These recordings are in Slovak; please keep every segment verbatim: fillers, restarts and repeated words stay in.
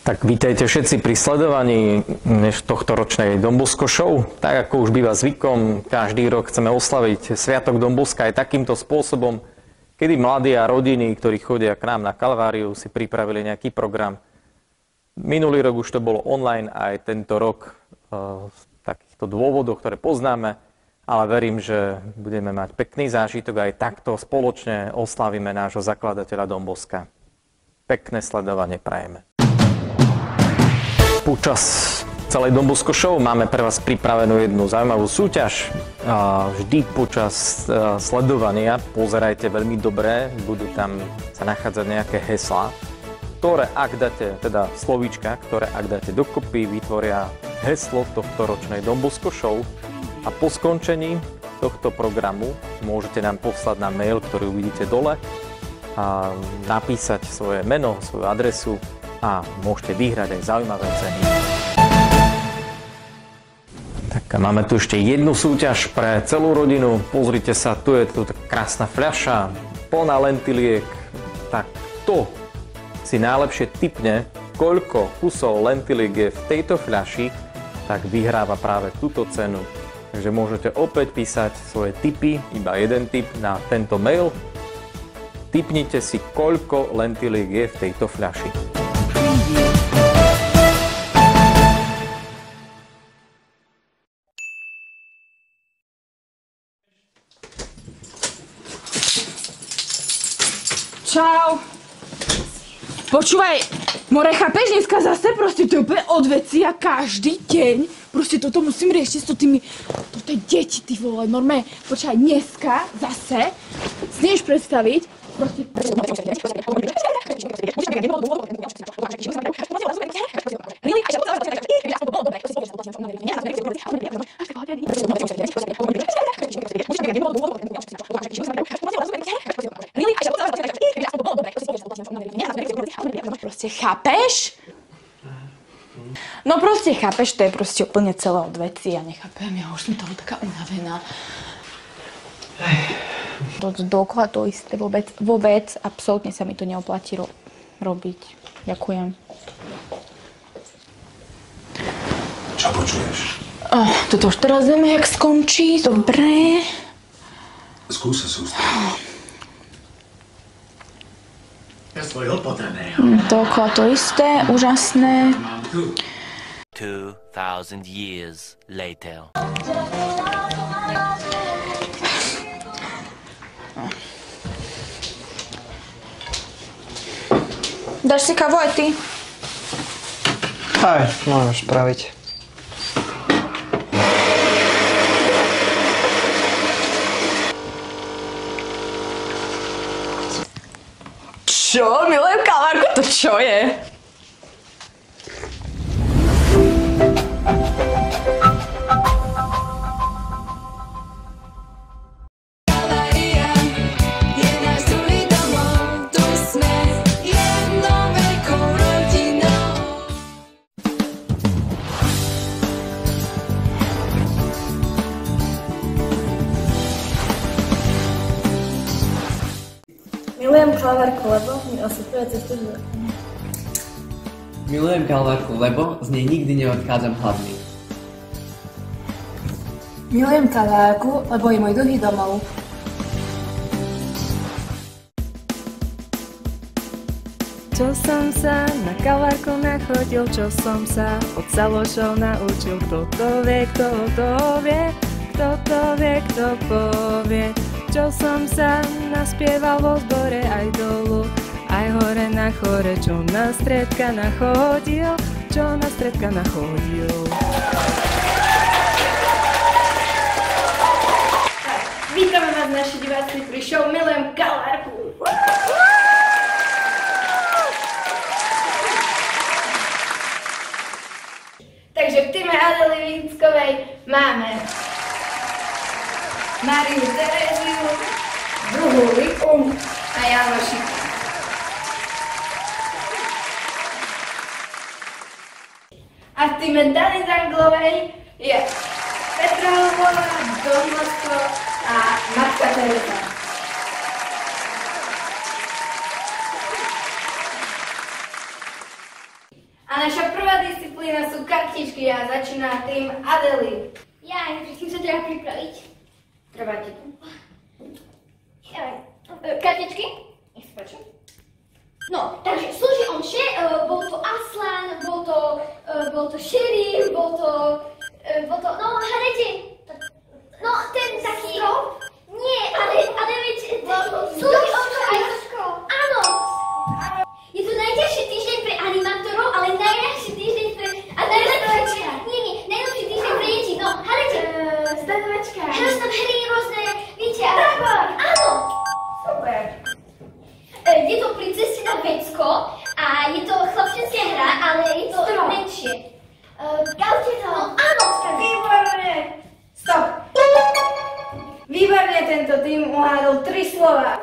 Tak vítajte všetci pri sledovaní tohto ročnej Don Bosco Show. Tak ako už býva zvykom, každý rok chceme oslaviť Sviatok Don Bosca aj takýmto spôsobom, kedy mladí a rodiny, ktorí chodia k nám na Kalváriu, si pripravili nejaký program. Minulý rok už to bolo online, aj tento rok z takýchto dôvodov, ktoré poznáme, ale verím, že budeme mať pekný zážitok aj takto spoločne oslavíme nášho zakladateľa Don Bosca. Pekné sledovanie prajeme. Počas celej Don Bosco Show máme pre vás pripravenú jednu zaujímavú súťaž. Vždy počas sledovania pozerajte veľmi dobre, budú tam sa nachádzať nejaké heslá, ktoré ak dáte, teda slovíčka, ktoré ak dáte dokopy, vytvoria heslo tohto ročnej Don Bosco Show a po skončení tohto programu môžete nám poslať na mail, ktorý uvidíte dole, a napísať svoje meno, svoju adresu a môžete vyhrať aj zaujímavé ceny. Tak a máme tu ešte jednu súťaž pre celú rodinu. Pozrite sa, tu je tu krásna fľaša, plná lentiliek. Tak to si najlepšie tipne, koľko kusov lentiliek je v tejto fľaši, tak vyhráva práve túto cenu. Takže môžete opäť písať svoje tipy, iba jeden tip na tento mail. Tipnite si, koľko lentiliek je v tejto fľaši. Čau. Počúvaj, more, chápeš, dneska zase proste to je úplne odvecia každý deň. Proste toto musím riešiť s tými, toto je deti, ty vole, normálne. Počúvaj, dneska zase, si nevieš predstaviť, proste... Proste chápeš? No proste chápeš, to je proste úplne celé odveci, ja nechápem, ja už som toho taká unavená. To dokola to isté, vôbec, vôbec, absolútne sa mi to neoplatí ro- robiť. Ďakujem. Čo počuješ? Oh, toto už teraz vieme, jak skončí, dobre. Skús sa sústrediť. Ja svojho potrebného. Dokola to isté, úžasné. two thousand years later. Dáš si kávu aj ty? Aj, môžeš spraviť. Čo? Milujem kalvárku, to čo je? Milujem kalvárku, lebo mi osvetľuje cestu života. Milujem kalvárku, lebo z nej nikdy neodchádzam hladný. Milujem kalvárku, lebo je môj druhý domov. Čo som sa na kalvárku nachodil, čo som sa od Salošov naučil. Kto to vie, kto to vie, kto to vie, kto povie. Čo som sa naspieval vo zbore aj dolu, aj hore na chore, čo na stredka nachodil, čo na stredka nachodil. Vítame vás, naši diváci, pri show Milujem kalvárku. Takže v týme Adely Víckovej máme Máriu Teréziu, druhú Lipu a Janošika. A v týme Dany Zanglovej je Petra Lvová, Don Bosco a Matka Teresa. A sú kartičky a začína tým Adely. Ja, musím sa treba pripraviť. Treba ti to. Ja, kartičky? Nech sa páči. No, takže slúži on še, uh, bol to Aslan, bol to, uh, bol to šerif, bol to, uh, bol to, no, hádajte, no, ten taký, nie, ale, ale veď, slúži on še aj, áno, je to najťažší týždeň pre animátorov, ale najľahší týždeň pre, a najlepší, nie, nie, najlepší týždeň pre deti, no, hádajte. Uh, Zdadovačka. Hráš tam hry rôzne, viete, a áno. Super. Je to princesina Vecko a je to chlapčenská hra, ale je to Strom. menšie. Uh, Gaute to. No áno, Výborné. Stop. Výborne tento tým uhádol tri slova.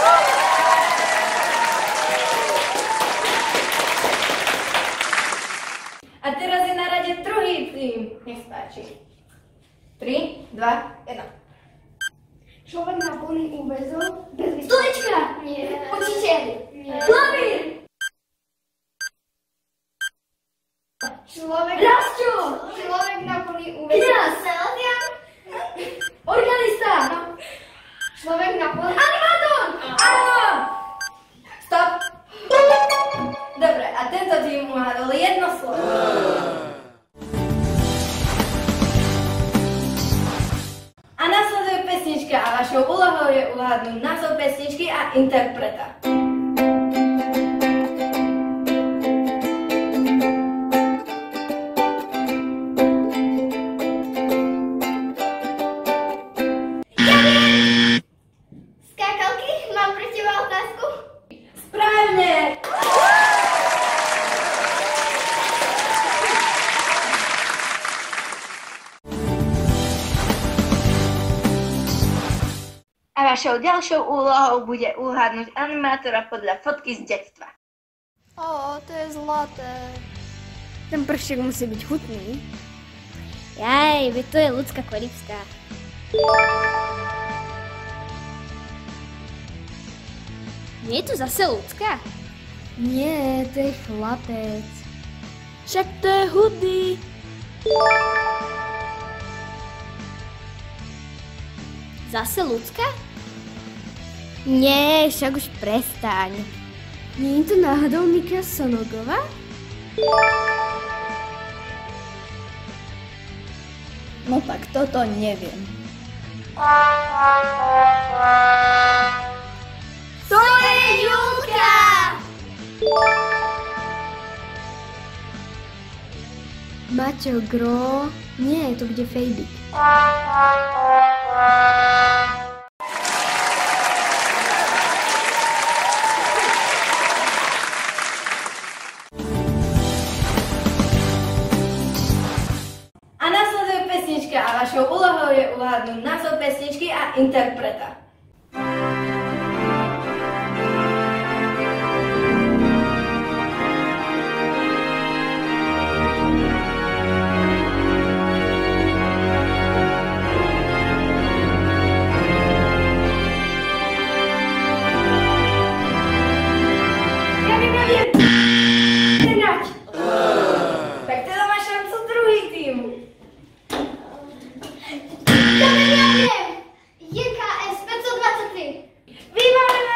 A teraz je na rade druhý tým. Nech sa páči. tri, dva, jeden. Človek na plný úväzok bez vysvetlenia. Stolečka! Nie. Učiteľ! Nie. Klavír! Človek... Rastio! Človek na plný úväzok. Kňaz! Organista! Človek na plný... Animátor! Áno! Stop! Dobre, a tento tým uhádol jedno slovo. A nasleduje pesnička a vašou úlohou je uhádnuť názov pesničky a interpreta. Skákalky, mám pre teba otázku. Správne! A vašou ďalšou úlohou bude uhádnuť animátora podľa fotky z detstva. Ó, to je zlaté. Ten prštek musí byť chutný. Jaj, veď to je ľudská korivská. Nie je to zase ľudská? Nie, to je chlapec. Však to je hudý. Zase ľudská? Nie, však už prestaň. Nie je to náhodou Mika Sonogová? No tak toto neviem. To je Julka! Maťo Gro... Nie, to bude Fejbik. A nasleduje pesnička a vašou úlohou je uhádnuť názov pesničky a interpreta. Ja viem, ja viem! Trnať! Tak teda má šancu druhý tým. Ja viem, ja viem! J K S päťstodvadsaťtri! Výborné!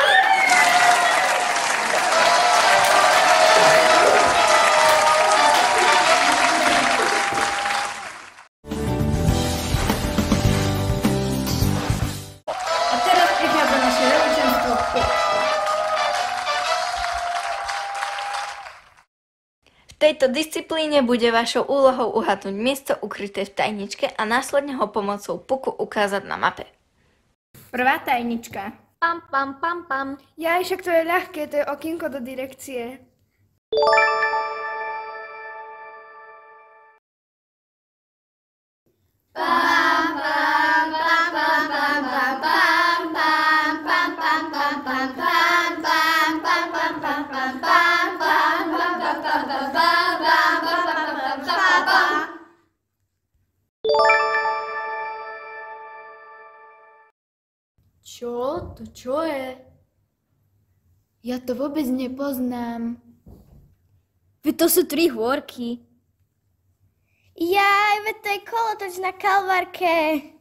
A teraz prichádza naše veličenstvo päť. V tejto disciplíne bude vašou úlohou uhádnuť miesto ukryté v tajničke a následne ho pomocou puku ukázať na mape. Prvá tajnička. Pam, pam, pam, pam. Ja, však to je ľahké, to je okienko do direkcie. Čo? To čo je? Ja to vôbec nepoznám. Veď to sú tri hôrky. Jaj, veď to je kolotoč na Kalvarke.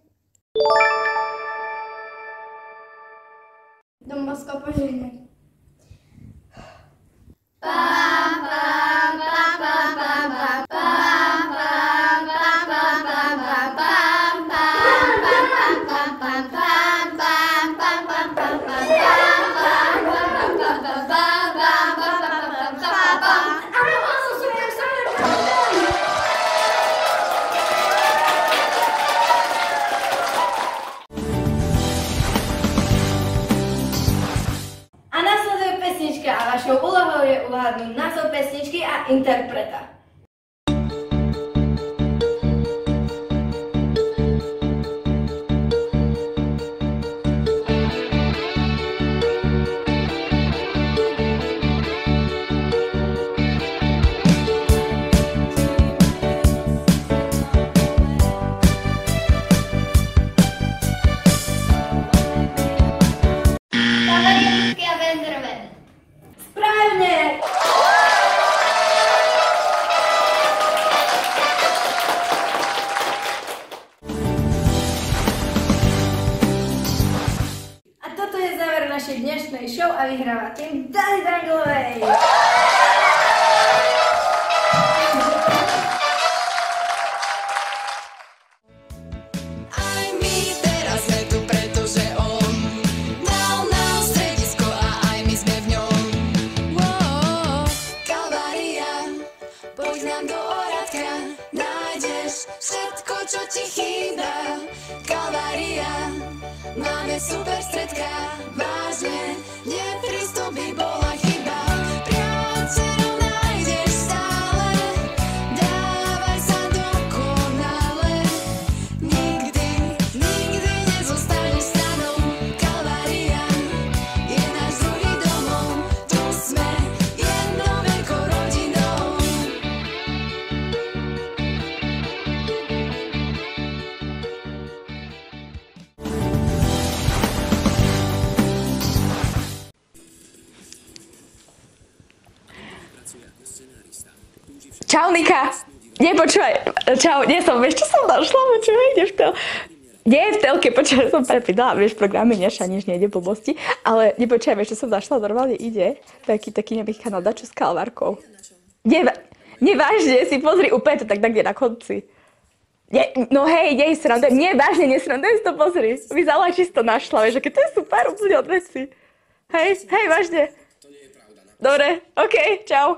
Don Bosco, požehnaj. A vašou úlohou je uhádnuť názov pesničky a interpreta. Správne! A toto je záver našej dnešnej show a vyhráva tým Dani Dranglovej. Máme super stredka, vážne, neprístup by bola chyba. Priateľov nájdeš stále, dávaj sa dokonale. Nikdy, nikdy nezostaneš stranou. Kalvária je náš druhý domov, tu sme jednou veľkou rodinou. Čau, Nika. Nie, počúvaj. Čau, nie som, vieš, čo som našla? Počúvaj, ide v tel... Nie v telke, počúvaj, som prepýtala, vieš, programy neša, nič nejde blbosti, ale nepočúvaj, vieš, čo som našla, normálne ide taký, taký nebých kanál Dačo s Kalvarkou. Nie, nevážne, si pozri, úplne to tak tak, kde na konci. Nie, no hej, nie, srandujem, nie, vážne, nesrandujem, si to pozri. Vyzala, či si to našla, vieš, aké to je super, úplne od veci. Hej, hej, vážne. Dobre, okej, okay, čau.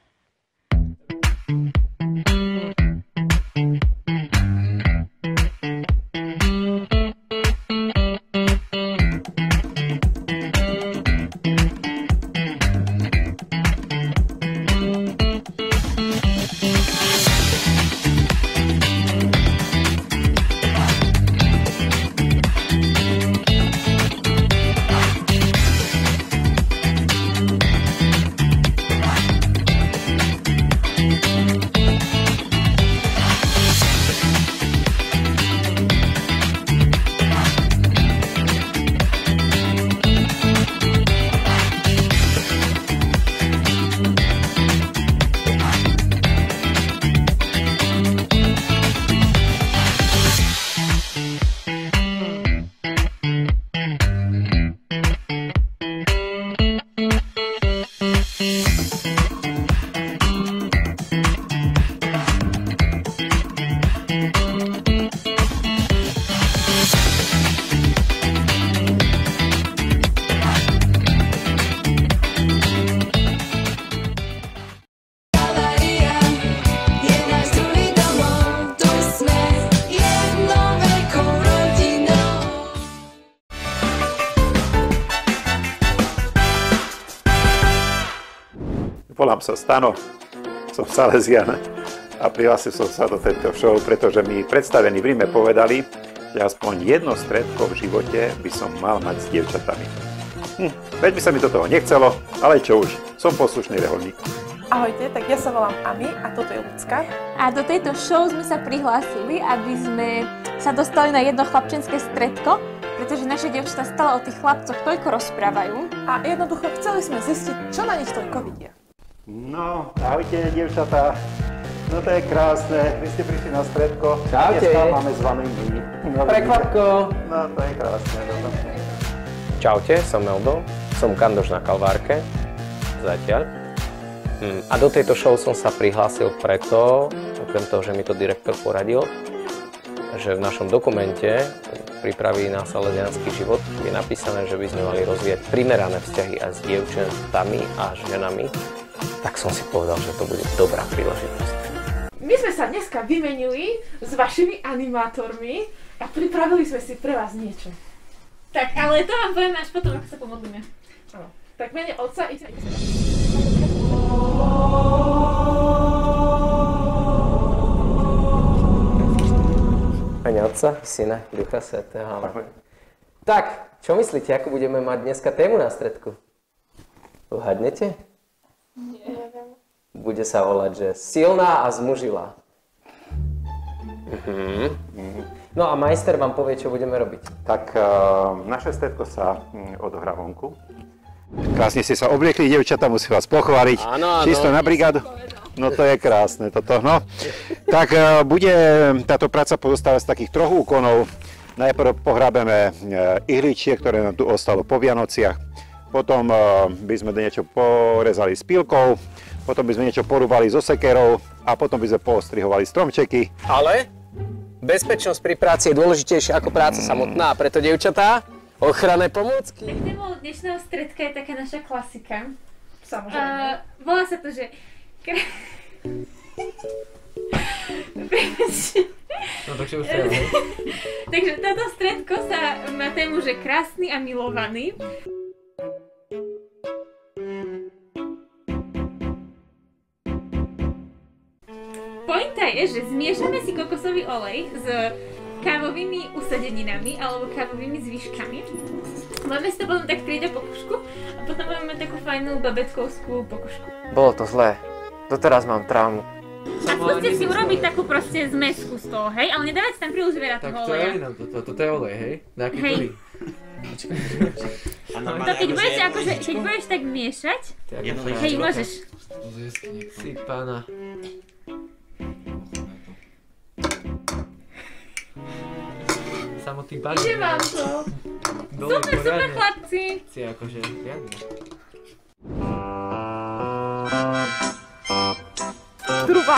Volám sa Stano, som Salesian a prihlásil som sa do tejto show, pretože mi predstavení v Ríme povedali, že aspoň jedno stredko v živote by som mal mať s dievčatami. Hm, veď by sa mi do toho nechcelo, ale čo už, som poslušný reholník. Ahojte, tak ja sa volám Ami a toto je Lucka. A do tejto show sme sa prihlásili, aby sme sa dostali na jedno chlapčenské stredko, pretože naše dievčatá stále o tých chlapcoch toľko rozprávajú. A jednoducho chceli sme zistiť, čo na nich toľko vidia. No, ahojte, dievčatá. No to je krásne, vy ste prišli na stredko. Čaute. Dneska máme s vami my. No, Prekvapko. No to je krásne. No. Čaute, som Meldo, som kandoš na Kalvárke, zatiaľ. A do tejto show som sa prihlásil preto, okrem toho, že mi to direktor poradil, že v našom dokumente Prípravy na salesiánsky život je napísané, že by sme mali rozvíjať primerané vzťahy aj s dievčatami a ženami, tak som si povedal, že to bude dobrá príležitosť. My sme sa dneska vymenili s vašimi animátormi a pripravili sme si pre vás niečo. Tak, ale to vám povieme až potom, ako sa pomodlíme. Áno. Tak mene Otca i Syna. Mene Otca, Syna, Ducha Svätého. Tak, čo myslíte, ako budeme mať dneska tému na stredku? Uhadnete? Nie. Bude sa volať, že silná a zmužilá. Mhm. No a majster vám povie, čo budeme robiť. Tak uh, naše stredko sa um, odohrá vonku. Krásne ste sa obliekli, dievčatá, musím vás pochváliť. Áno, áno. Čisto na brigádu. No to je krásne toto, no. Tak uh, bude táto práca pozostávať z takých troch úkonov. Najprv pohrábeme uh, ihličie, ktoré nám tu ostalo po Vianociach. Potom uh, by sme niečo porezali s pílkou. Potom by sme niečo porúbali so sekerou. A potom by sme poostrihovali stromčeky. Ale bezpečnosť pri práci je dôležitejšia ako práca samotná. Preto, dievčatá, ochranné pomôcky. Tak témou dnešného stredka je taká naša klasika. Samozrejme. Uh, volá sa to, že... No takže už to je. Takže toto stredko sa má tému, že krásny a milovaný. Pointa je, že zmiešame si kokosový olej s kávovými usadeninami alebo kávovými zvyškami. Máme si to potom tak prieť do pokušku a potom máme takú fajnú babetkovskú pokušku. Bolo to zlé. Doteraz mám traumu. A skúste si urobiť takú proste zmesku z toho, hej? Ale nedávajte tam príliš veľa toho Tak to oleja. je, no, to, to, toto je olej, hej? Nejaký Hej. ktorý? To keď budeš, akože, keď budeš tak miešať, hej, môžeš. Si pána. Samotný balík. Ide vám to. Dole Super, super poriadne. chlapci. Si akože riadne. Trubá.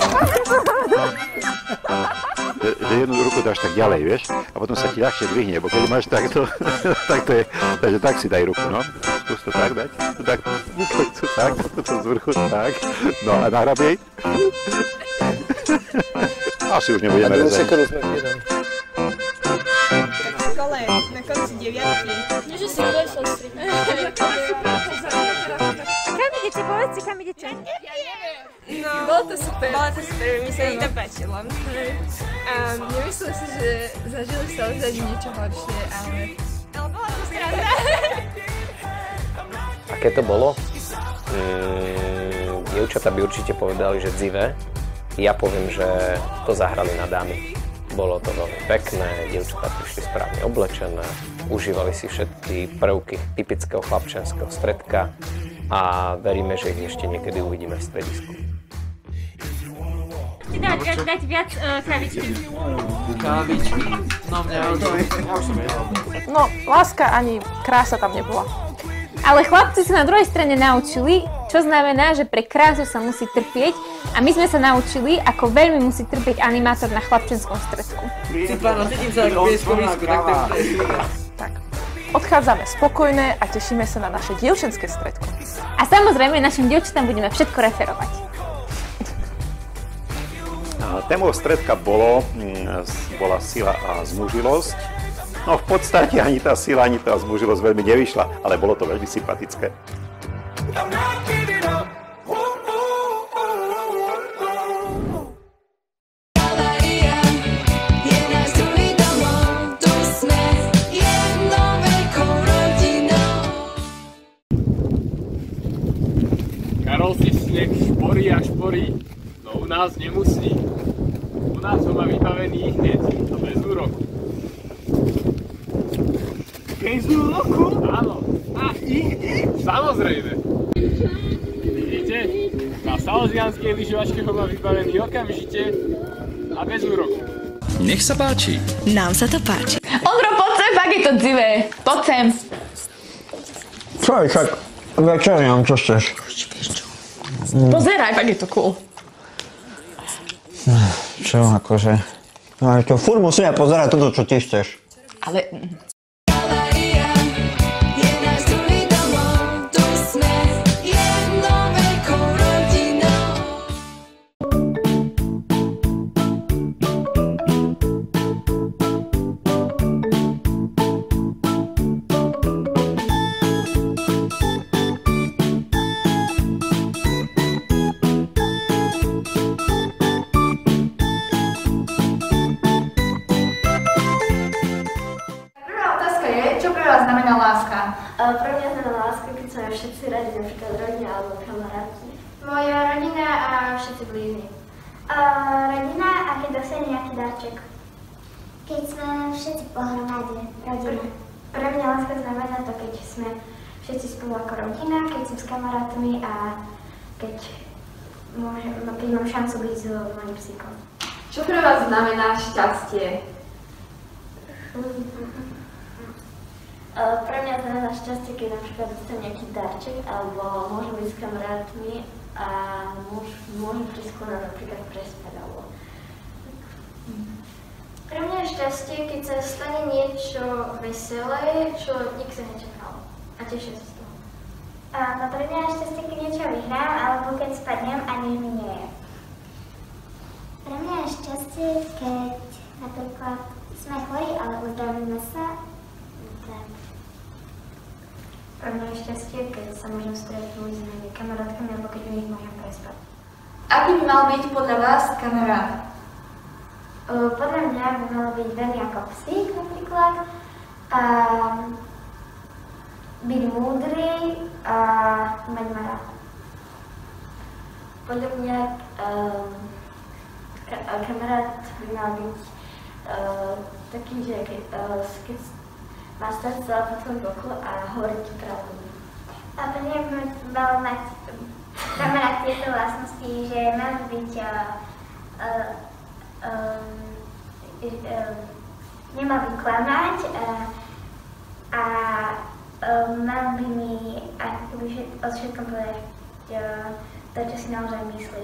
Že že jednu ruku dáš tak ďalej, vieš? A potom sa ti ľahšie dvihne, bo keď máš takto, tak to je, takže tak si daj ruku, no. Skús to tak dať, to tak, to tak, to z vrchu, tak. No a nahrabiej. Asi už nebudeme rezať. V škole, na konci deviatky. Nie, že si budeš ostriť. Kam idete, povedzte, kam idete? Ja neviem. No, bolo to super. Bolo to super, mi sa to páčilo. A nemyslím si, že zažili sa ozaj niečo horšie, ale... Ale bolo to sranda. Aké to bolo? Mm, dievčatá by určite povedali, že dzivé. Ja poviem, že to zahrali na dámy. Bolo to veľmi pekné, dievčatá prišli správne oblečené, užívali si všetky prvky typického chlapčenského stredka a veríme, že ich ešte niekedy uvidíme v stredisku. Chcete dať, dať, dať viac uh, kávičky? Kávičky? No mňa už som jedol. No, láska ani krása tam nebola. Ale chlapci sa na druhej strane naučili, čo znamená, že pre krásu sa musí trpieť a my sme sa naučili, ako veľmi musí trpieť animátor na chlapčenskom stredku. Si pána, cítim sa ako pieskovisku, tak to je super. Tak, odchádzame spokojné a tešíme sa na naše dievčenské stredko. A samozrejme, našim dievčatám budeme všetko referovať. Témou stredka bolo, bola sila a zmužilosť. No v podstate ani tá sila, ani tá zmužilosť veľmi nevyšla, ale bolo to veľmi sympatické. Kalvária je náš druhý domov, tu sme jednou veľkou rodinou. Karol si sneh šporí a šporí, no u nás nemusí. U nás ho má vybavený hneď a bez úroku. Bez úroku? Áno. A hneď? Samozrejme. Vidíte? Kasal salesianskej lyžovačke ho má vybavený okamžite a bez úroku. Nech sa páči. Nám sa to páči. Ondro, poď sem, fakt je to dzivé. Poď sem. Čo je, však večeriam, čo chceš? Pozeraj, fakt je to cool. Čo, akože... No ale to furt musíme pozerať toto, čo ty chceš. Ale... Pre mňa znamená láska, keď sme všetci radi, napríklad rodina alebo kamaráti. Moja rodina a všetci blízni. Uh, rodina a keď dostane nejaký darček. Keď sme všetci pohromade, rodina. Pre mňa láska znamená to, keď sme všetci spolu ako rodina, keď som s kamarátmi a keď, môžem, keď mám šancu byť s mojím psíkom. Čo pre vás znamená šťastie? Uh, pre mňa znamená šťastie, keď napríklad dostanem nejaký darček, alebo môžem byť s kamarátmi a môž, môžem prísť skôr napríklad prespať, alebo... Pre mňa je šťastie, keď sa stane niečo veselé, čo nikto sa nečakal a teším sa z toho. Uh, no pre mňa je šťastie, keď niečo vyhrám, alebo keď spadnem a nič mi nie je. Pre mňa je šťastie, keď napríklad sme chorí, ale uzdravíme sa. Pre mňa je šťastie, keď sa môžem stretnúť s mojimi kamarátkami, alebo keď u nich môžem prespať. Aký by mal byť podľa vás kamarát? Uh, podľa mňa by mal byť veľmi ako psík napríklad, a byť múdry a mať ma rád. Podľa mňa um, ka- kamarát by mal byť uh, taký, že keď, uh, keď má stať celá po tvojom boku a hovoriť ti pravdu. A pre mňa by mal mať kamarát tieto vlastnosti, že mal byť uh, uh, um, um, nemal by klamať uh, a uh, mal by mi akoby o všetkom povedať uh, to, čo si naozaj myslí.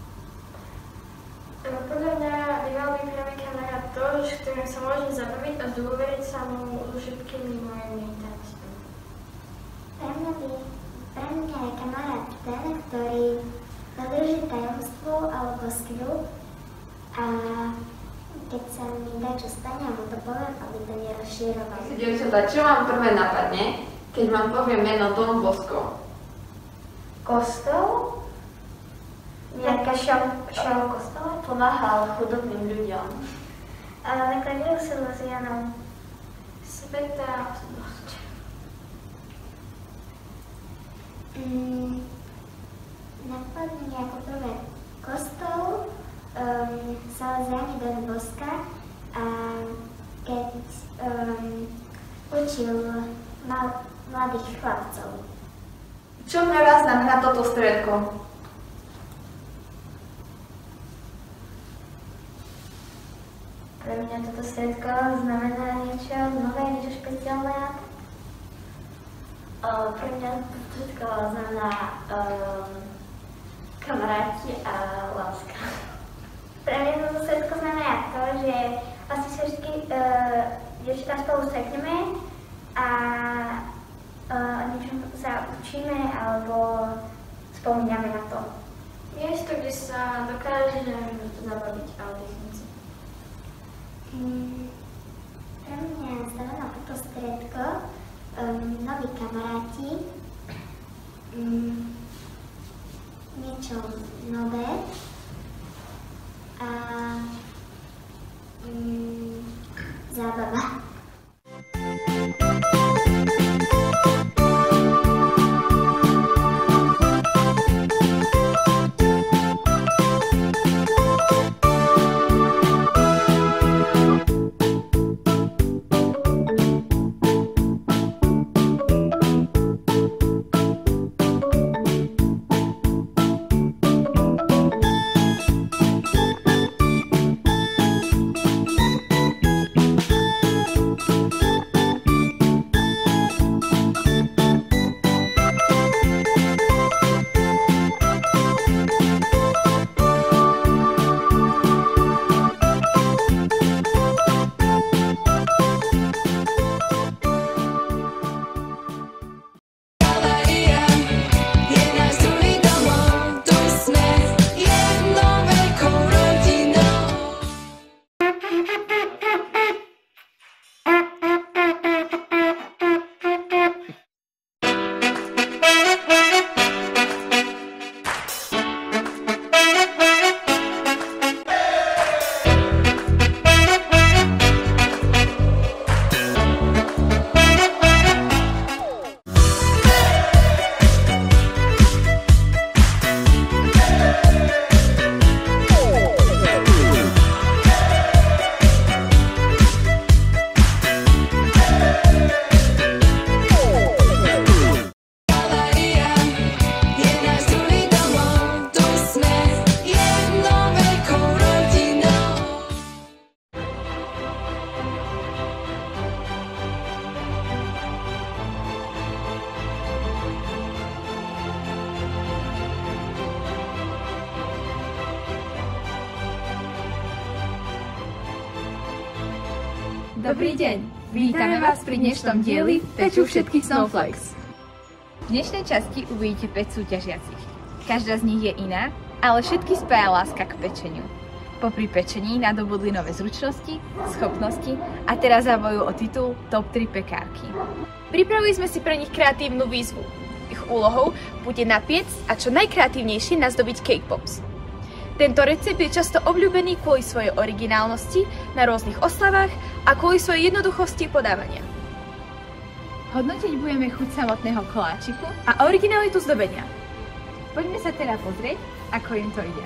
Podľa mňa by mal byť pre mňa kamarát to, s ktorým sa môžem zabaviť a zdôveriť sa mu so všetkými mojimi tajomstvami. Pre mňa by, pre mňa je kamarát ten, ktorý dodrží tajomstvo alebo sľub a keď sa mi dá čo stane, mu to poviem, aby to nerozširoval. Dievčatá, čo vám prvé napadne, keď vám poviem meno Don Bosco? Kostol? Nejaká šov, šov kostola? Pomáhal chudobným ľuďom. Ale nakladil sa Lozianom. Sveta dosť. Mm, napadne ako prvé kostol, um, Salesiani Don Bosca a keď um, učil mal, mladých chlapcov. Čo pre vás znamená toto stredko? Pre mňa toto stredko znamená niečo nové, niečo špeciálne. Uh, pre mňa toto stredko znamená um, kamaráti a láska. Pre mňa toto stredko znamená to, že vlastne všetky uh, dievčatá spolu stretneme a uh, o niečom sa učíme alebo spomíname na to. Miesto, kde sa dokážeme zabaviť a oddychnúť si. Mm, pre mňa znamená toto stredko um, noví kamaráti, um, niečo nové a um, zábava. Dobrý deň, vítame vás pri dnešnom dieli Peču všetkých Snowflakes. V dnešnej časti uvidíte päť súťažiacich. Každá z nich je iná, ale všetky spája láska k pečeniu. Popri pečení nadobudli nové zručnosti, schopnosti a teraz zabojujú o titul top tri pekárky. Pripravili sme si pre nich kreatívnu výzvu. Ich úlohou bude napiecť a čo najkreatívnejšie nazdobiť cake pops. Tento recept je často obľúbený kvôli svojej originálnosti na rôznych oslavách a kvôli svojej jednoduchosti podávania. Hodnotiť budeme chuť samotného koláčiku A originalitu zdobenia. Poďme sa teda pozrieť, ako im to ide.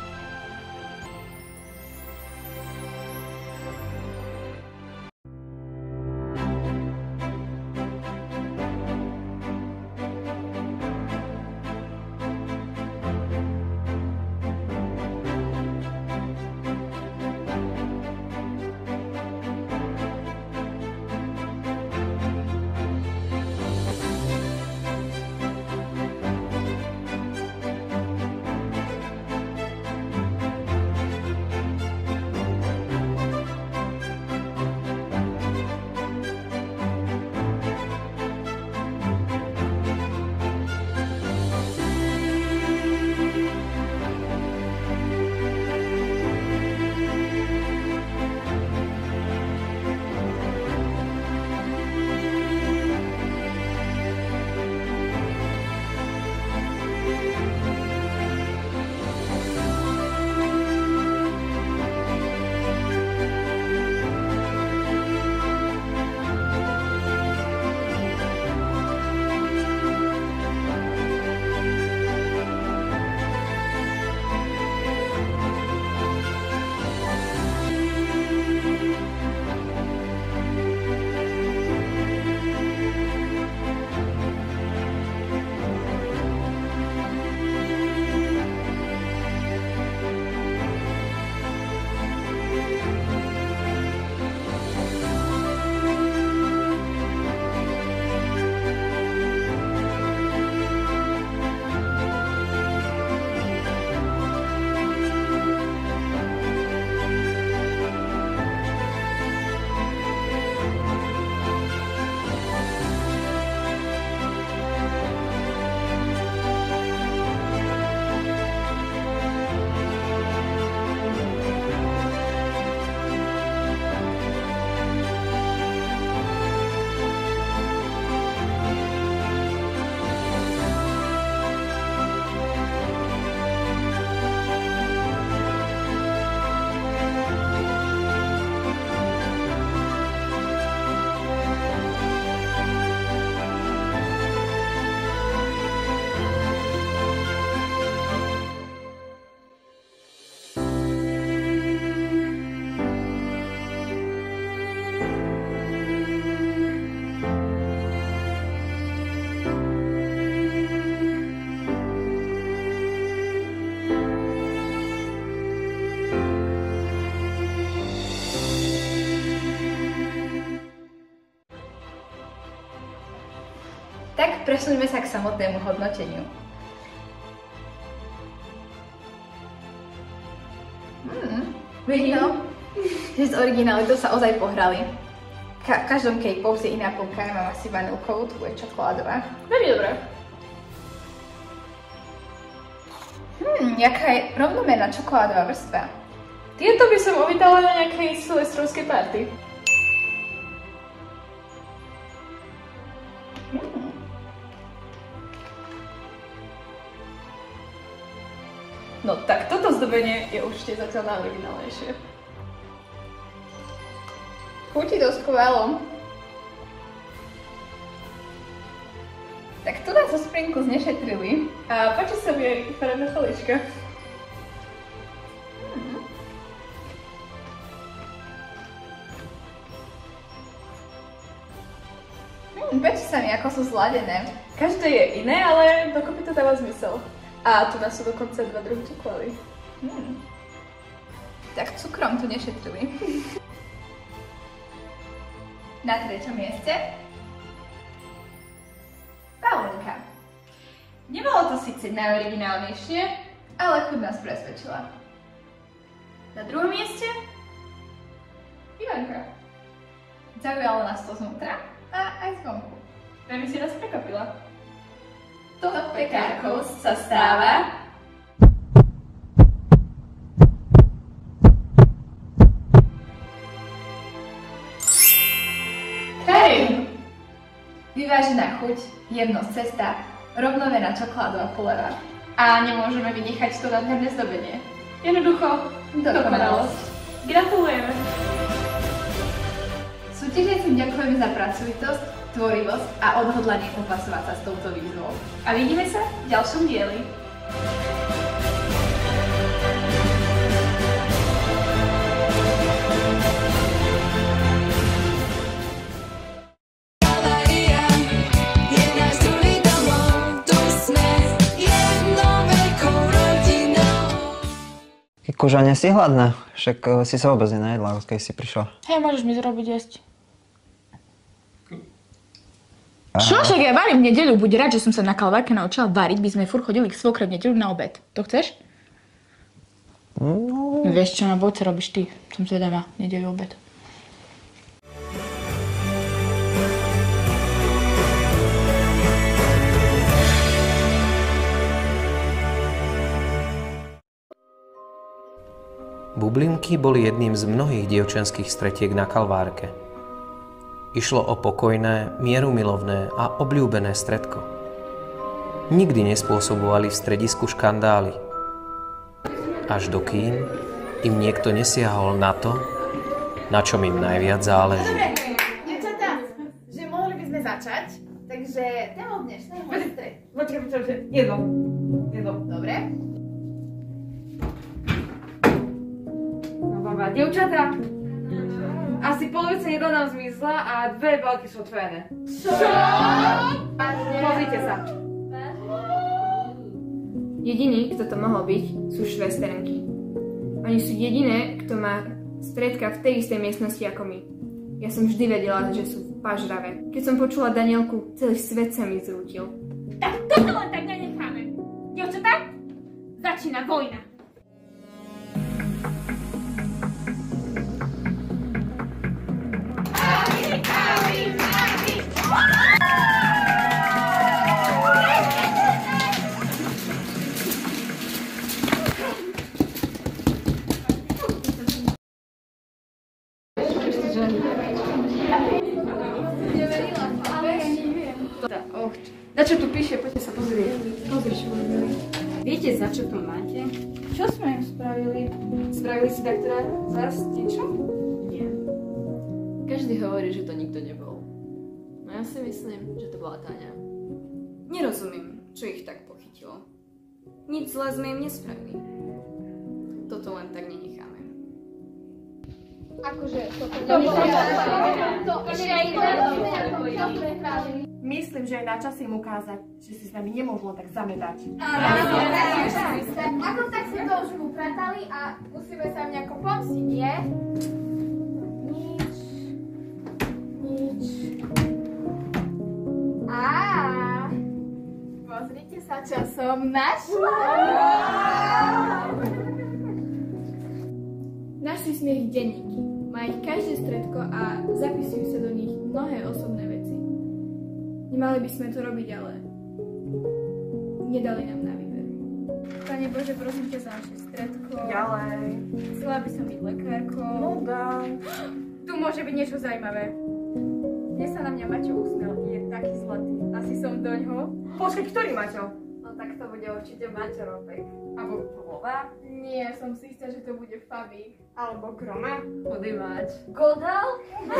Tak presuňme sa k samotnému hodnoteniu. Hmm, vidím, no, že s originalitou sa ozaj pohrali. Ka- v každom cake pops je iná plnka, ja mám asi vanilkovú, tu bude čokoládová. Veľmi dobré. Hmm, jaká je rovnomerná čokoládová vrstva. Tieto by som uvítala na nejakej silvestrovskej party. Hmm. No tak toto zdobenie je určite zatiaľ najoriginálnejšie. Chutí dosť skvelo. Tak tu nás zo Sprinkles nešetrili. A páči sa mi aj farebná chalička. Hmm. Hmm, páči sa mi, ako sú zladené. Každé je iné, ale dokopy to dáva zmysel. A tu nás sú dokonca dva druhy čokolády. Hmm. Tak cukrom tu nešetrili. Na treťom mieste Paulinka. Nebolo to síce najoriginálnejšie, ale chuť nás presvedčila. Na druhom mieste Ivanka. Zaujalo nás to znútra a aj zvonku. Veľmi si nás prekvapila. Toto pekárkou sa stáva Karin! Vyvážená chuť, jemnosť cesta, rovnovená čokoládu a poleva. A nemôžeme vynechať to nádherné zdobenie. Jednoducho, dokonalosť. Gratulujeme! Súťažiacim ďakujeme za pracovitosť, tvorivosť a odhodlanie popasovať sa s touto výzvou. A vidíme sa v ďalšom dieli. Kikuža, nie si hladná? Však uh, si sa vôbec nenajedla, keď si prišla. Hej, môžeš mi zrobiť jesť. Čo? Však ja varím v nedeľu. Buď rád, že som sa na kalvárke naučila variť, by sme furt chodili k svokre v nedeľu na obed. To chceš? No... Vieš čo, na boce robíš ty. Som zvedavá, nedeľu obed. Bublinky boli jedným z mnohých dievčenských stretiek na Kalvárke. Išlo o pokojné, mierumilovné a obľúbené stredko. Nikdy nespôsobovali v stredisku škandály. Až dokým im niekto nesiahol na to, na čom im najviac záleží. Dobre, dievčatá, že mohli by sme začať, takže témou dnešnej môj stred. Počkaj, počkaj, jedlo. Jedlo. Dobre. Dievčatá, asi polovica jedla nám zmizla a dve balky sú otvorené. Čo? Pozrite sa. Jediný, kto to mohol byť, sú švesternky. Oni sú jediné, kto má stredka v tej istej miestnosti ako my. Ja som vždy vedela, že sú pažravé. Keď som počula Danielku, celý svet sa mi zrútil. Tak toto len tak nenecháme. Dievčatá, začína vojna. Na čo tu píše? Poďte sa pozrieť. Pozri, čo máme. Viete, za čo to máte? Čo sme im spravili? Spravili si doktora zás niečo? Nie. Každý hovorí, že to nikto nebol. No ja si myslím, že to bola Táňa. Nerozumiem, čo ich tak pochytilo. Nič zlé sme im nespravili. Toto len tak nenecháme. Akože, toto nenecháme. To ešte aj iné. Myslím, že je na čase im ukázať, že si s nami nemôžu len tak zametať. Ako tak sme to už upratali a musíme sa im nejako pomstiť, nie? Nič. Nič. Á, pozrite sa, čo som našla. Našli sme ich denníky. Má ich každé stredko a zapisujú sa do nich mnohé osobné veci. Nemali by sme to robiť, ale nedali nám na výber. Pane Bože, prosím ťa za naše stredko. Ďalej. Chcela by som byť lekárkou. No dá. Tu môže byť niečo zaujímavé. Dnes sa na mňa Maťo usmel, je taký zlatý. Asi som doňho. Počkaj, ktorý Maťo? No tak to bude určite Maťo Ropek. Alebo Vlova? Nie, som si istá, že to bude Fabík. Alebo Kroma? Podimáč. Godal?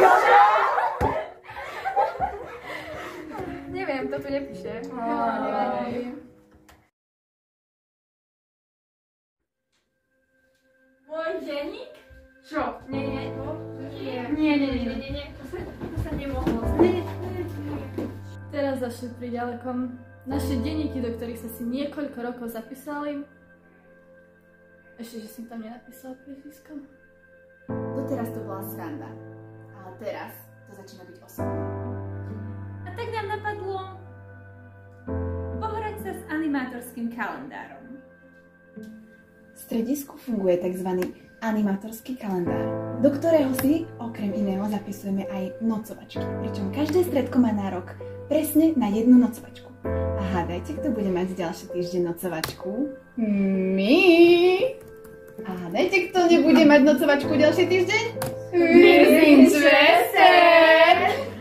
Neviem, to tu nepíše. Neviem. Môj denník? Čo? Nie, nie, nie. Nie, nie, nie, nie, nie. To sa, to sa nemohlo. Nie, nie, nie. Teraz zašli pri ďalekom. Naše denníky, do ktorých sa si niekoľko rokov zapísali. Ešte, že som tam nenapísala priezvisko. Doteraz to bola sranda, ale teraz to začína byť osobné. A tak nám napadlo pohrať sa s animátorským kalendárom. V stredisku funguje tzv. animátorský kalendár, do ktorého si okrem iného zapisujeme aj nocovačky, pričom každé stredko má nárok presne na jednu nocovačku. A hádajte, kto bude mať ďalší týždeň nocovačku? My! A hádajte, kto nebude mať nocovačku ďalší týždeň? Mizintřeser!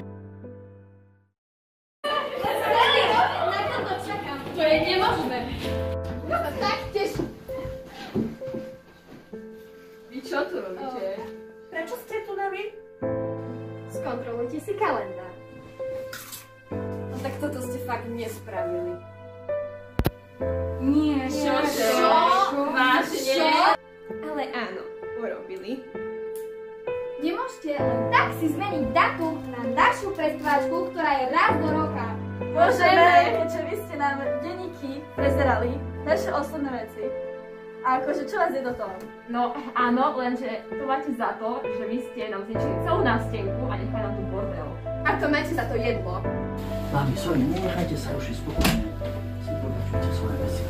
To je nemožné. No tak teším. Vy čo tu robíte? Prečo ste tu na vy? Skontrolujte si kalendár. No tak toto ste fakt nespravili. Nie, čo? Čo? Vážne? Ale áno, urobili. Nemôžete len tak si zmeniť datum na našu predvážku, ktorá je raz do roka. Môžeme, keďže vy ste nám denníky prezerali naše osobné veci. A akože čo vás je do toho? No áno, lenže to máte za to, že vy ste nám zničili celú nástenku a nechali nám tu bordel. A to máte za to jedlo. Babi, sorry, nenechajte sa rušiť spokojne. Si pokračujte svoje veci.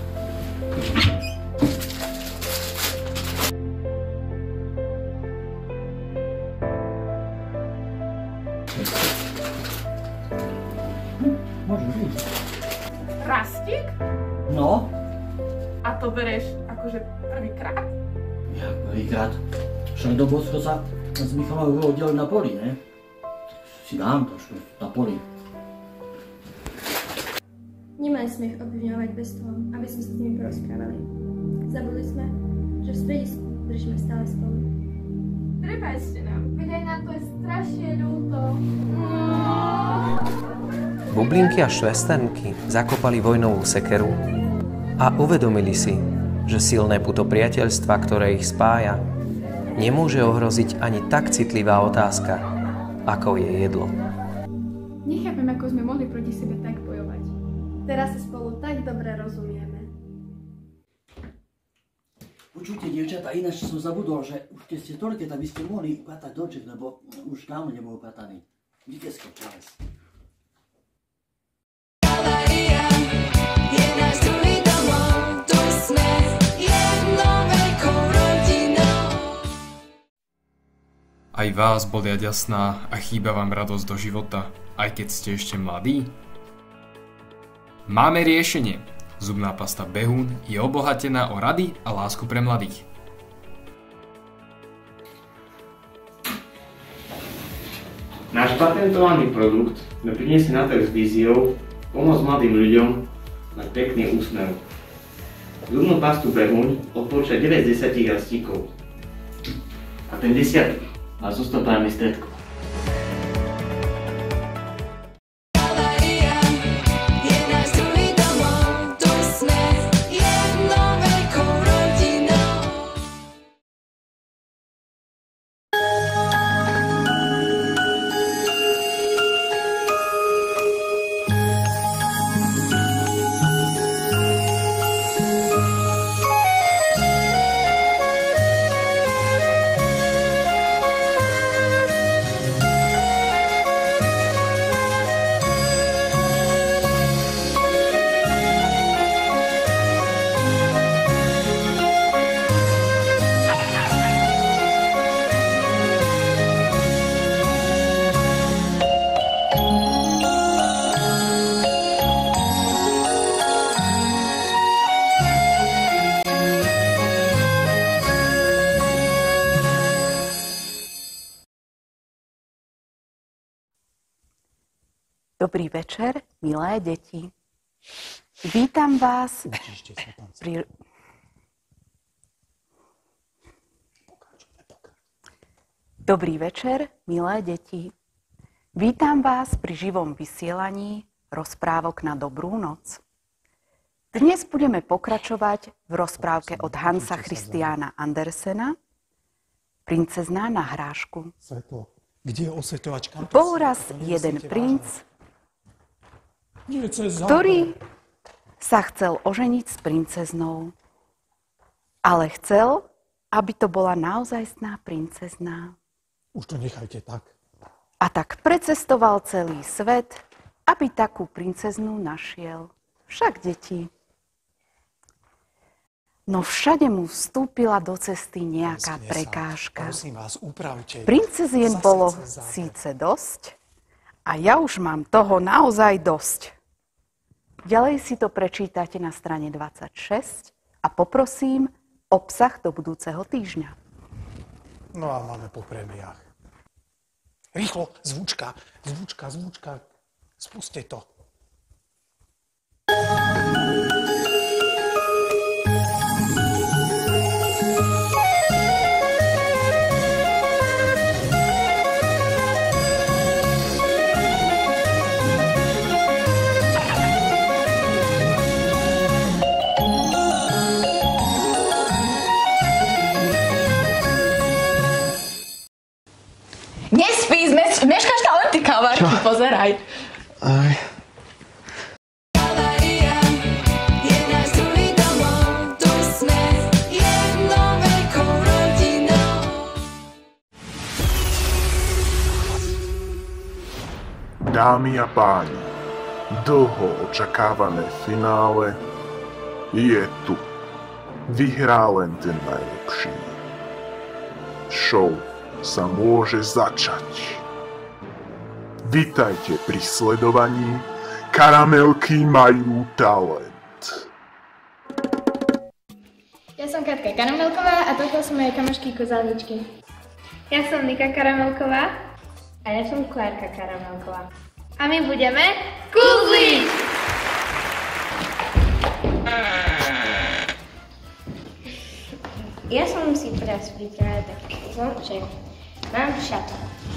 Môžeš ísť. Rastík? No? A to bereš akože prvýkrát? Jak prvýkrát? Však do Bosko sa s Michalovou oddelili na poli, ne? Si dám trošku na poli. Nemali sme ich obviňovať bez toho, aby sme sa s nimi porozprávali. Zabudli sme, že v stredisku držíme stále spolu. Prepáčte nám, veď aj nám to je strašne ľúto. Bublinky a švesternky zakopali vojnovú sekeru a uvedomili si, že silné puto priateľstva, ktoré ich spája, nemôže ohroziť ani tak citlivá otázka, ako je jedlo. Nechápem, ako sme mohli proti sebe tak bojovať. Teraz sa spolu tak dobre rozumieme. Počujte, dievčatá, ináč som zabudol, že už keď ste toľké, tak by ste mohli upratať domček, lebo už dávno nebol uprataný. Díkesko, čas. Je náš druhý domov, tu sme jednou veľkou rodinou. Aj vás bolia ďasná a chýba vám radosť do života, aj keď ste ešte mladí? Máme riešenie. Zubná pasta Behún je obohatená o rady a lásku pre mladých. Náš patentovaný produkt sme priniesli na trh s víziou pomôcť mladým ľuďom mať pekný úsmev. Zubnú pastu Behún odporúča deväť z desať rastíkov. A ten desiaty má so stopami stredko. Je náš druhý domov, tu sme jednou veľkou rodinou. Dobrý večer, milé deti. Vítam vás pri... Dobrý večer, milé deti. Vítam vás pri živom vysielaní rozprávok na dobrú noc. Dnes budeme pokračovať v rozprávke od Hansa Christiana Andersena Princezná na hrášku. Svetlo. Kde je osvetovačka? Bol raz jeden princ, ktorý sa chcel oženiť s princeznou. Ale chcel, aby to bola naozajstná princezná. Už to nechajte tak. A tak precestoval celý svet, aby takú princeznú našiel. Však, deti. No všade mu vstúpila do cesty nejaká Uskne prekážka. Sa, prosím vás, upravte. Princezien Zase bolo cez záber. síce dosť, a ja už mám toho naozaj dosť. Ďalej si to prečítate na strane dvadsaťšesť a poprosím obsah do budúceho týždňa. No a máme po prémiách. Rýchlo, zvučka, zvučka, zvučka. Spuste to. Nespí, zmes, meškáš tam len ty kalvárky, pozeraj. Aj. Jedna z druhých domov, tu sme jednou veľkou rodinou. Dámy a páni, dlho očakávané finále je tu. Vyhrá len ten najlepší. Show sa môže začať. Vitajte pri sledovaní Karamelky majú talent. Ja som Katka Karamelková a toto sú moje kamošky kozálničky. Ja som Nika Karamelková a ja som Klárka Karamelková. A my budeme kúzliť! Ja som si teraz pripravila taký zvonček. Mám šato.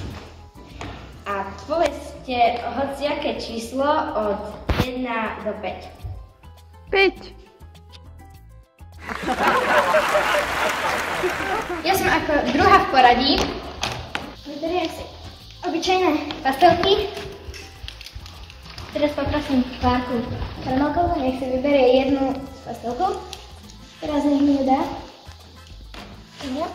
A povedzte hociaké číslo od jedna do päť. päť. Ja som ako druhá v poradí. Vyberiem si obyčajné pastelky. Teraz poprosím Klárku Karamelkovú, nech si vyberie jednu pastelku. Teraz nech mi ju dá. Ja.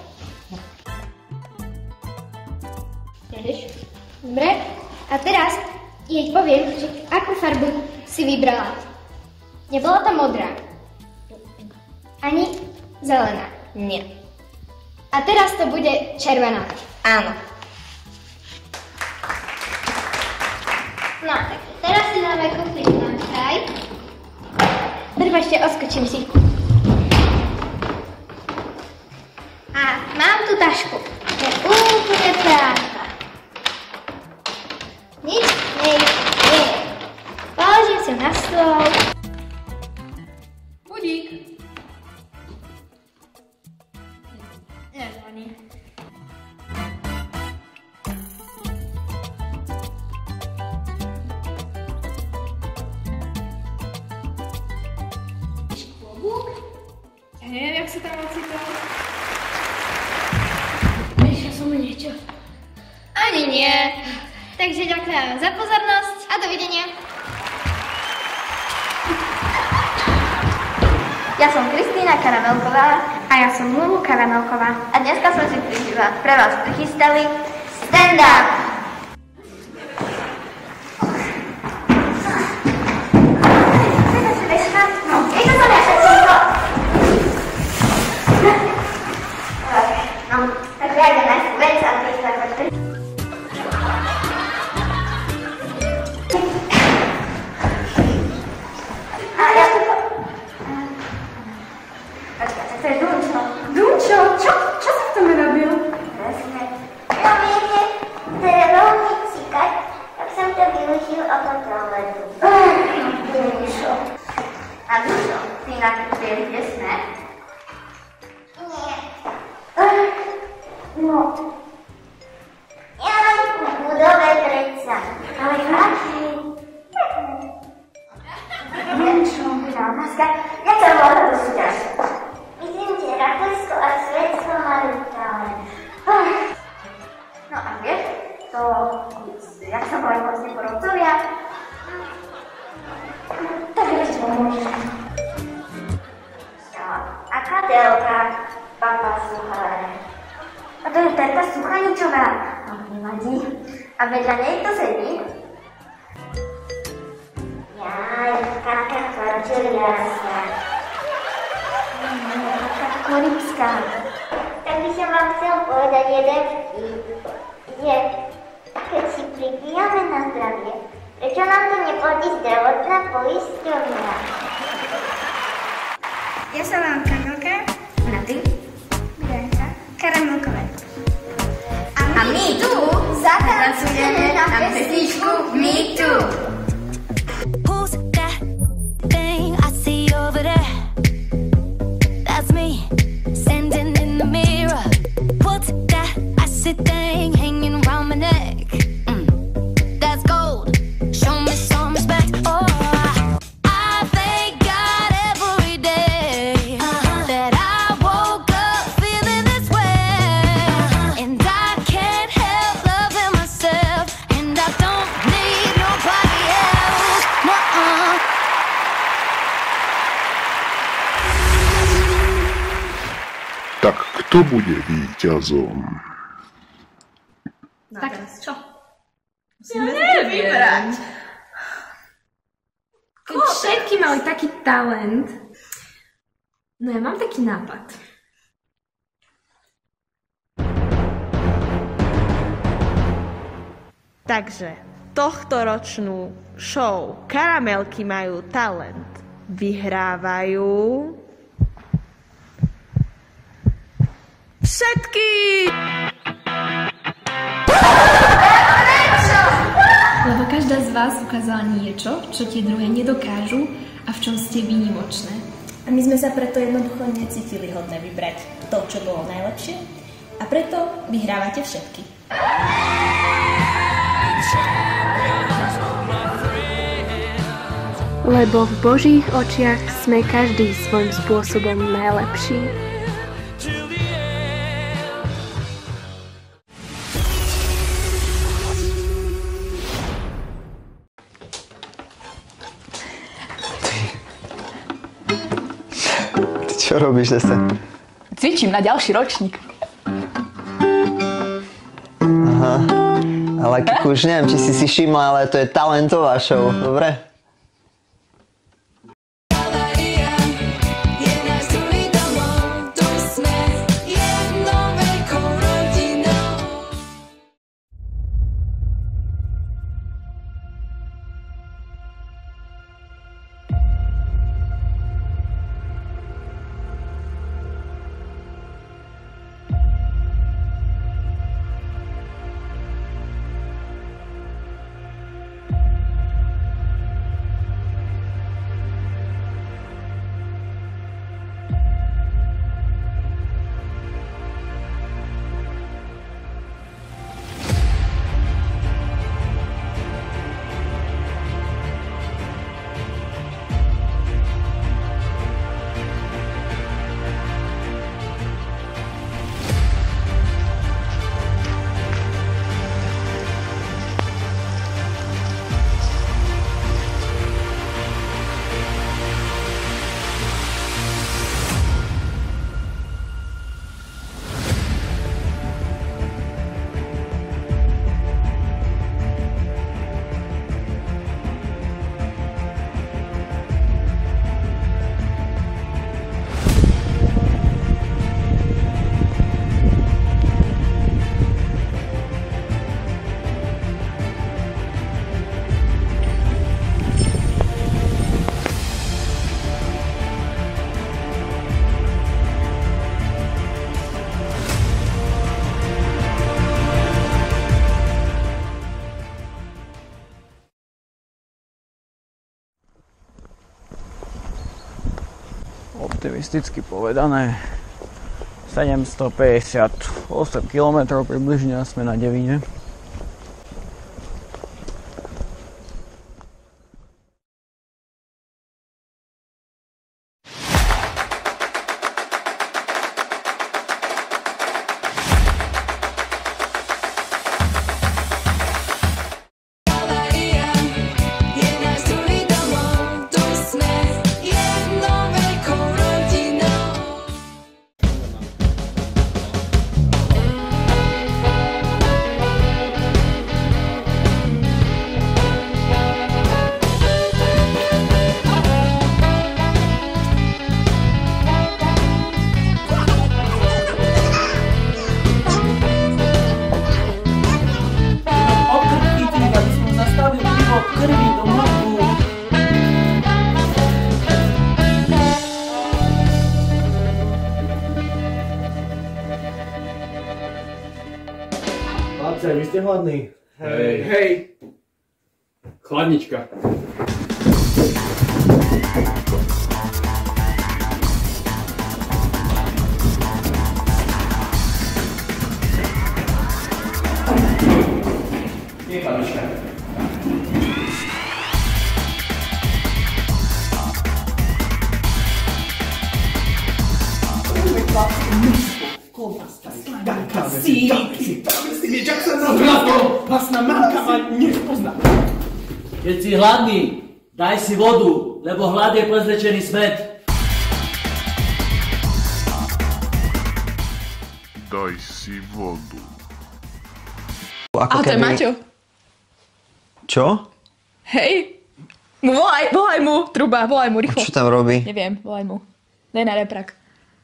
Jedeš? Dobre. A teraz jej poviem, že akú farbu si vybrala. Nebola tam modrá. Ani zelená. Nie. A teraz to bude červená. Áno. No, tak teraz si dáme kúpiť na čaj. Prepačte, odskočím si. A mám tu tašku. Je úplne prázdna. Nič nej nie. Položím si na stôl. Budík. Nezvoní. Klobúk. Ja neviem, jak sa tam ocitol. Prišla som mi niečo. Ani nie. Takže ďakujem za pozornosť a dovidenia. Ja som Kristýna Karamelková a ja som Lulu Karamelková. A dneska sme si pre vás prichystali stand-up. A vedľa nej to sedí. Jaj, taká choročiliasná. Korická. Tak by som vám chcel povedať jeden vtip, že keď si pripíjame na zdravie, prečo nám to neplatí zdravotná poisťovňa? Ja sa volám Kamilka. A ty? Bianka. Karamelkové. A my tu zatancujeme na pesničku Me Too. Who's that thing I see over there? That's me, standing in the mirror. What's that acid thing hanging around my neck? Mm, that's gold. Show me some respect. Oh, I thank God every day that I woke up feeling this way, and I can't help loving myself, and I don't need nobody else. Nuh-uh. Tak kto bude víťazom? No a teraz čo? Ja neviem vybrať. Keď všetky mali taký talent, no ja mám taký nápad. Takže tohtoročnú show Karamelky majú talent vyhrávajú všetky! Lebo každá z vás ukázala niečo, čo tie druhé nedokážu a v čom ste výnimočné. A my sme sa preto jednoducho necítili hodné vybrať to, čo bolo najlepšie, a preto vyhrávate všetky. Lebo v Božích očiach sme každý svojím spôsobom najlepší. Čo robíš zase? Cvičím na ďalší ročník. Aha. Ale Kiku, už neviem, či si si všimla, ale to je talentová show, dobre? Optimisticky povedané, sedemstopäťdesiatosem kilometrov približne, sme na Devíne. Jednou veľkou rodinou. Majster, vy ste hladní? Hej. Hej. Chladnička. Nie, chladnička. Kolbaska, slanka, síry, dáme si niečo, ak sa rozhľadol. Vlastná mamka ma nepozná. Keď si hladný, daj si vodu, lebo hlad je prezlečený smet. Daj si vodu. A to je Maťo. Čo? Hej. Mu volaj, volaj mu, truba, volaj mu, rýchlo. Čo tam robí? Neviem, volaj mu. Daj na reprak.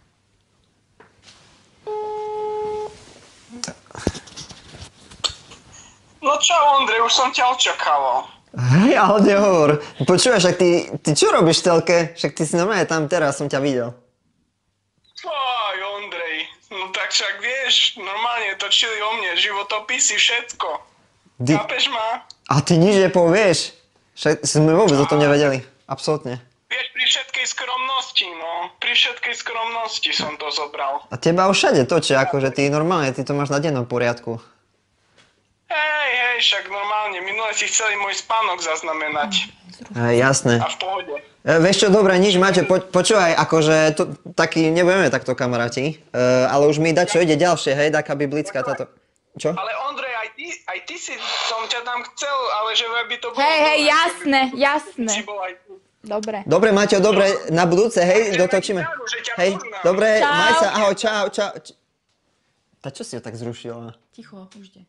No čo, Ondrej, už som ťa očakával. Hej, ale nehovor. Počúvaj, však ty, ty čo robíš v telke? Však ty si normálne tam teraz, som ťa videl. Aj, Ondrej, no tak však vieš, normálne točili o mne životopisy, všetko. Ty... Chápeš ma? A ty nič nepovieš? Však sme vôbec o tom nevedeli. Absolútne. Vieš, pri všetkej skromnosti, no. Pri všetkej skromnosti som to zobral. A teba už všade točia, akože ty normálne, ty to máš na dennom poriadku. Hej, hej, však normálne, minule si chceli môj spánok zaznamenať. Hej, jasné. A v pohode. E, vieš čo, dobre, nič, Maťo, po, počúvaj, akože to, taký, nebudeme takto kamaráti, e, ale už mi dať čo ide ďalšie, hej, taká biblická táto... Čo? Ale Ondrej, aj ty, aj ty si som ťa tam chcel, ale že by to bolo... Hej, hej, dobré, jasné, by... jasné. Si bol aj ty. Dobre. Dobre, Maťo, dobre, na budúce, hej, dotočíme. Hej, dobre, Čau. maj sa, ahoj, čau, čau. Tá čo si ho tak zrušila? Ticho, už ide.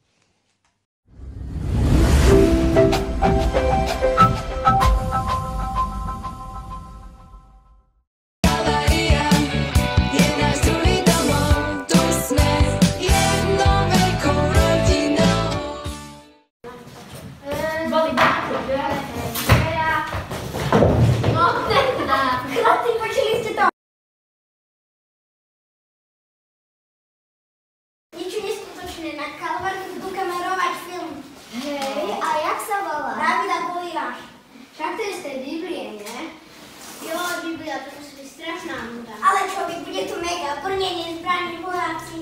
Niečo neskutočné, na Kalvárke budú kamerovať film. Hej, a jak sa volá? Dávid a Goliáš. Však to je z tej Biblie, ne? Jo, Biblia, to musí byť strašná nuda. Ale čo, bude tu mega brnenie, zbraní, vojáci.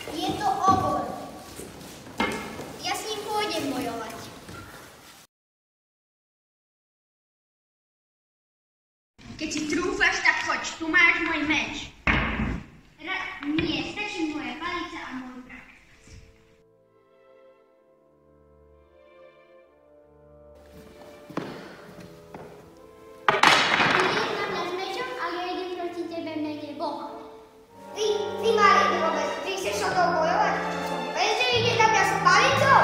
Je to obor. Ja s ním pôjdem bojovať. Keď si trúfaš, tak choď, tu máš môj meč. Ra... Nie, stačí moja palica a môj brak. Ty ideš na mňa s mečom, ale ja idem proti tebe v mene Boha. Ty, ty malý drobec, ty chceš so mnou bojovať? Vieš, že ideš na mňa s palicou?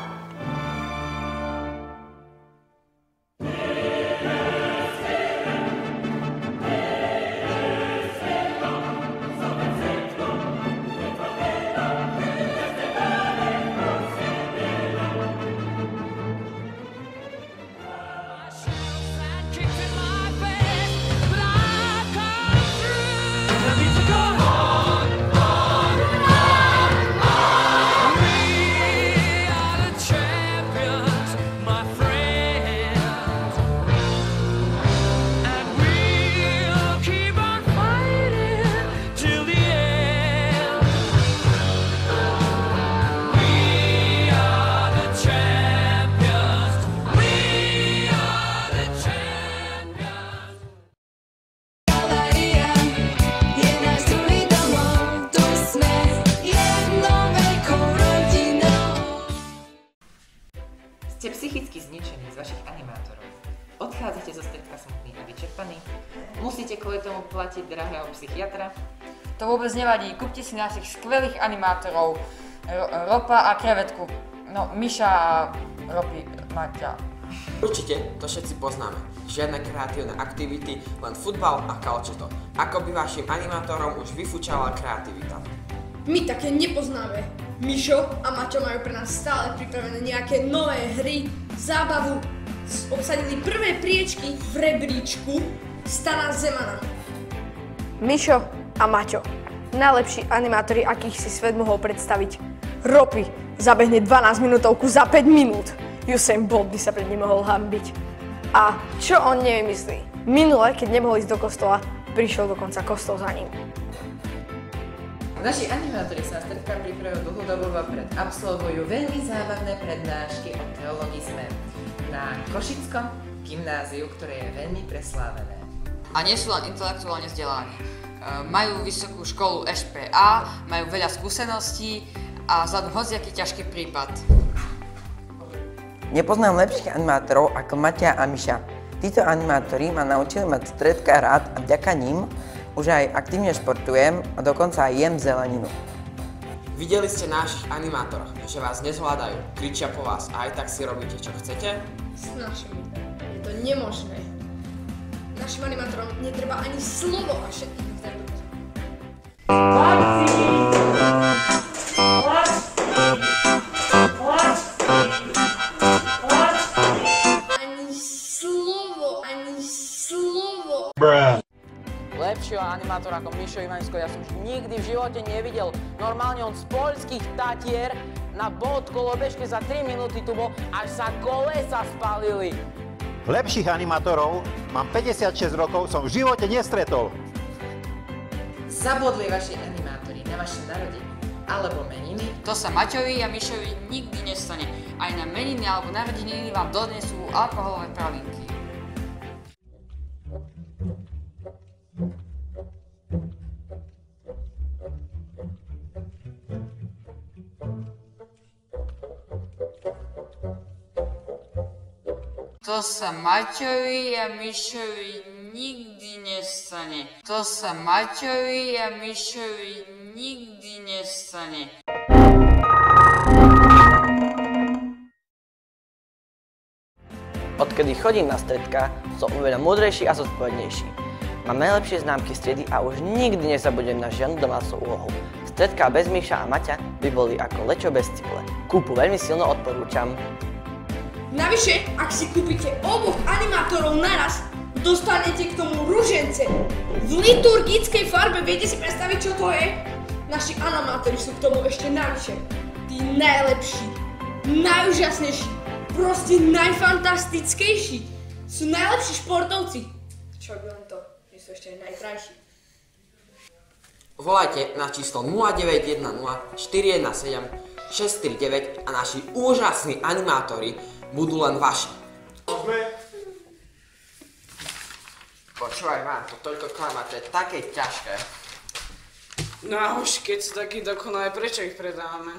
Ste psychicky zničení z vašich animátorov. Odchádzate zo stredka smutný a vyčerpaní. Musíte kvôli tomu platiť drahého psychiatra. To vôbec nevadí, kúpte si našich skvelých animátorov. R- Ropa a krevetku. No, Miša a Ropy, Maťa. Určite to všetci poznáme. Žiadne kreatívne aktivity, len futbal a kalčeto. Ako by vašim animátorom už vyfúčala kreativita. My také nepoznáme. Mišo a Maťo majú pre nás stále pripravené nejaké nové hry, zábavu. Obsadili prvé priečky v rebríčku Stana Zemana. Mišo a Maťo, najlepší animátori, akých si svet mohol predstaviť. Ropy zabehne dvanásť minútovku za päť minút. Usain Bolt by sa pred ním mohol hanbiť. A čo on nevymyslí? Minule, keď nemohol ísť do kostola, prišiel dokonca kostol za ním. Naši animátori sa stredka pripravujú dlhodobo vopred. Absolvujú veľmi zábavné prednášky o teologizme na Košickom gymnáziu, ktoré je veľmi preslávené. A nie sú len intelektuálne vzdelaní. E, majú vysokú školu eš pé á, majú veľa skúseností a zvládnu hociaký ťažký prípad. Nepoznám lepších animátorov ako Maťa a Miša. Títo animátori ma naučili mať stredka rád a vďaka ním už aj aktívne športujem a dokonca aj jem zeleninu. Videli ste našich animátoroch, že vás nezvládajú, kričia po vás a aj tak si robíte, čo chcete? S našimi. Je to nemožné. Našim animátorom netreba ani slovo a všetkých vzdať. Ani slovo, ani slovo. Lepšieho animátora ako Mišo Ivansko ja som už nikdy v živote nevidel. Normálne on z poľských Tatier na bod kolobežke za tri minúty tu bol, až sa kolesa spálili. Lepších animátorov mám päťdesiatšesť rokov, som v živote nestretol. Zabudli vaši animátori na vaše narodiny alebo meniny? To sa Maťovi a Mišovi nikdy nestane. Aj na meniny alebo narodeniny vám donesú alkoholové pralinky. To sa Maťovi a Mišovi nikdy nestane. To sa Maťovi a Mišovi nikdy nestane. Odkedy chodím na stredka, som oveľa múdrejší a zodpovednejší. Mám najlepšie známky z triedy a už nikdy nezabudnem na žiadnu domácu úlohu. Stredka bez Miša a Maťa by boli ako lečo bez ciple. Kúpu veľmi silno odporúčam. Navyše, ak si kúpite oboch animátorov naraz, dostanete k tomu ružence. V liturgickej farbe, viete si predstaviť, čo to je? Naši animátori sú k tomu ešte navyše. Tí najlepší, najúžasnejší, proste najfantastickejší. Sú najlepší športovci. Čo by len to, že sú ešte aj najkrajší. Volajte na číslo nula deväť jedna nula štyri jedna sedem šesť štyri deväť a naši úžasní animátori budú len vaši. Počúvaj vám, to toľko klamať, to je také ťažké. No a už keď sú takí dokonalé, prečo ich predávame?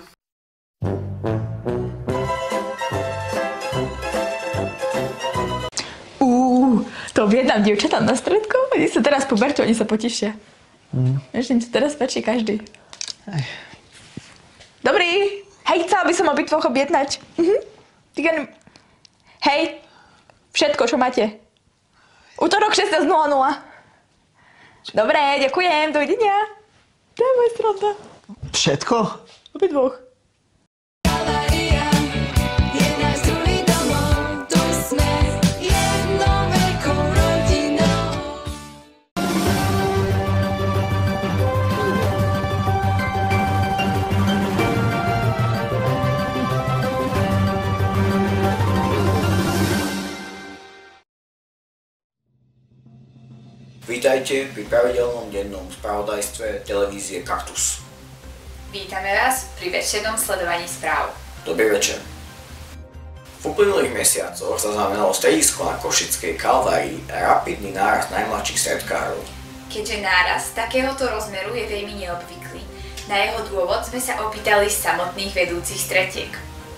Uuu, to objednám dievčatám na stredko, oni sa teraz poberčú, oni sa potešia. Mm. Ešte mi to teraz páči každý. Aj. Dobrý, hej, chcela by som obidvoch objednať. Mhm. Hej, všetko, čo máte. Útorok šestnásť nula nula. Dobre, ďakujem, dovidenia. To je moja strana. Všetko? Obidvoch. Vítajte pri pravidelnom dennom spravodajstve televízie Kaktus. Vítame vás pri večernom sledovaní správ. Dobrý večer. V uplynulých mesiacoch zaznamenalo stredisko na Košickej Kalvárii rapidný nárast najmladších stredkárov. Keďže nárast takéhoto rozmeru je veľmi neobvyklý, na jeho dôvod sme sa opýtali samotných vedúcich strediek.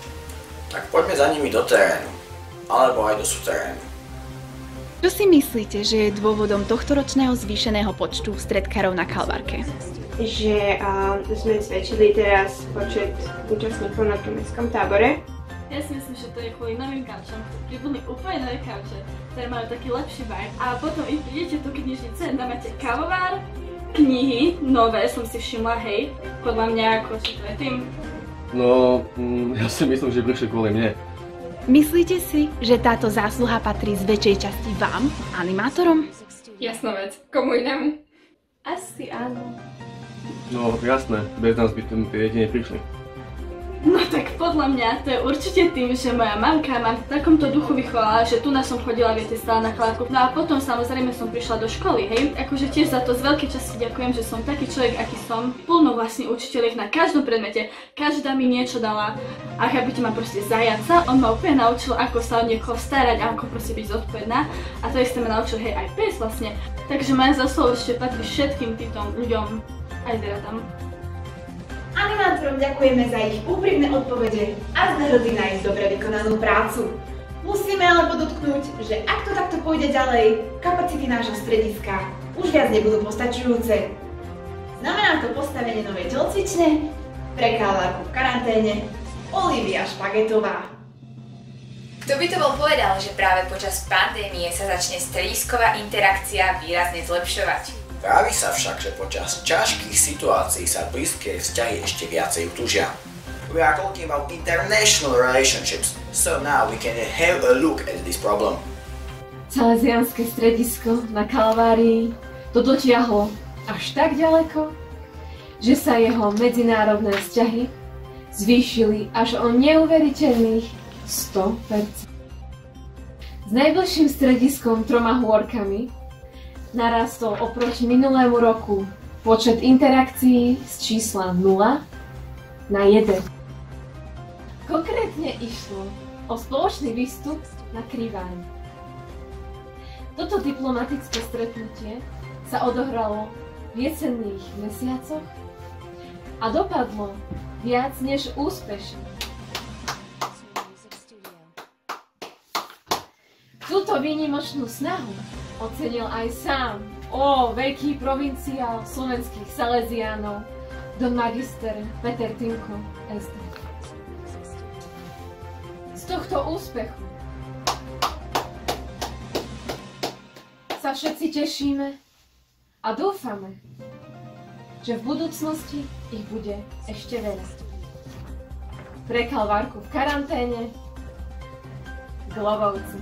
Tak poďme za nimi do terénu, alebo aj do súterénu. Čo si myslíte, že je dôvodom tohtoročného zvýšeného počtu stredkárov na Kalvárke? Že uh, sme zväčšili teraz počet účastníkov na mestskom tábore. Ja si myslím, že to je kvôli novým kaučom. Pribudli úplne nové kauče, ktoré majú taký lepší vibe. A potom if prídete do knižnice, tam máte kávovár, knihy, nové som si všimla, hej. Podľa mňa ako si to je tým. No, mm, ja si myslím, že prišli kvôli mne. Myslíte si, že táto zásluha patrí z väčšej časti vám, animátorom? Jasná vec. Komu inému? Asi áno. No, jasné. Bez nás by tam tie jedine prišli. No tak podľa mňa to je určite tým, že moja mamka ma v takomto duchu vychovala, že tu na som chodila, viete, stále na chladku. No a potom samozrejme som prišla do školy, hej. Akože tiež za to z veľkej časti ďakujem, že som taký človek, aký som. Plno vlastne učiteľiek na každom predmete. Každá mi niečo dala. A chápete ma proste zajaca. On ma úplne naučil, ako sa o niekoho starať a ako proste byť zodpovedná. A to isté ma naučil, hej, aj pes vlastne. Takže moja zásluha určite patrí všetkým týmto ľuďom, aj zvieratám. Animátorom ďakujeme za ich úprimné odpovede a sme hrdí na ich dobre vykonanú prácu. Musíme ale podotknúť, že ak to takto pôjde ďalej, kapacity nášho strediska už viac nebudú postačujúce. Znamená to postavenie novej telocvične, pre Kalvárku v karanténe, Olivia Špagetová. Kto by to bol povedal, že práve počas pandémie sa začne stredisková interakcia výrazne zlepšovať? Praví sa však, že počas ťažkých situácií sa blízke vzťahy ešte viacej utúžia. We are talking about international relationships, so now we can have a look at this problem. Salesiánske stredisko na Kalvárii to dotiahlo až tak ďaleko, že sa jeho medzinárodné vzťahy zvýšili až o neuveriteľných sto percent. S najbližším strediskom Troma hôrkami narastol oproti minulému roku počet interakcií z čísla nula na jeden. Konkrétne išlo o spoločný výstup na Kriváň. Toto diplomatické stretnutie sa odohralo v jesenných mesiacoch a dopadlo viac než úspešne. Túto výnimočnú snahu ocenil aj sám, ó, veľký provinciál slovenských Salesiánov, don magister Peter Tinko, es dé. Z tohto úspechu sa všetci tešíme a dúfame, že v budúcnosti ich bude ešte veľa. Pre Kalvárku v karanténe, Globovci.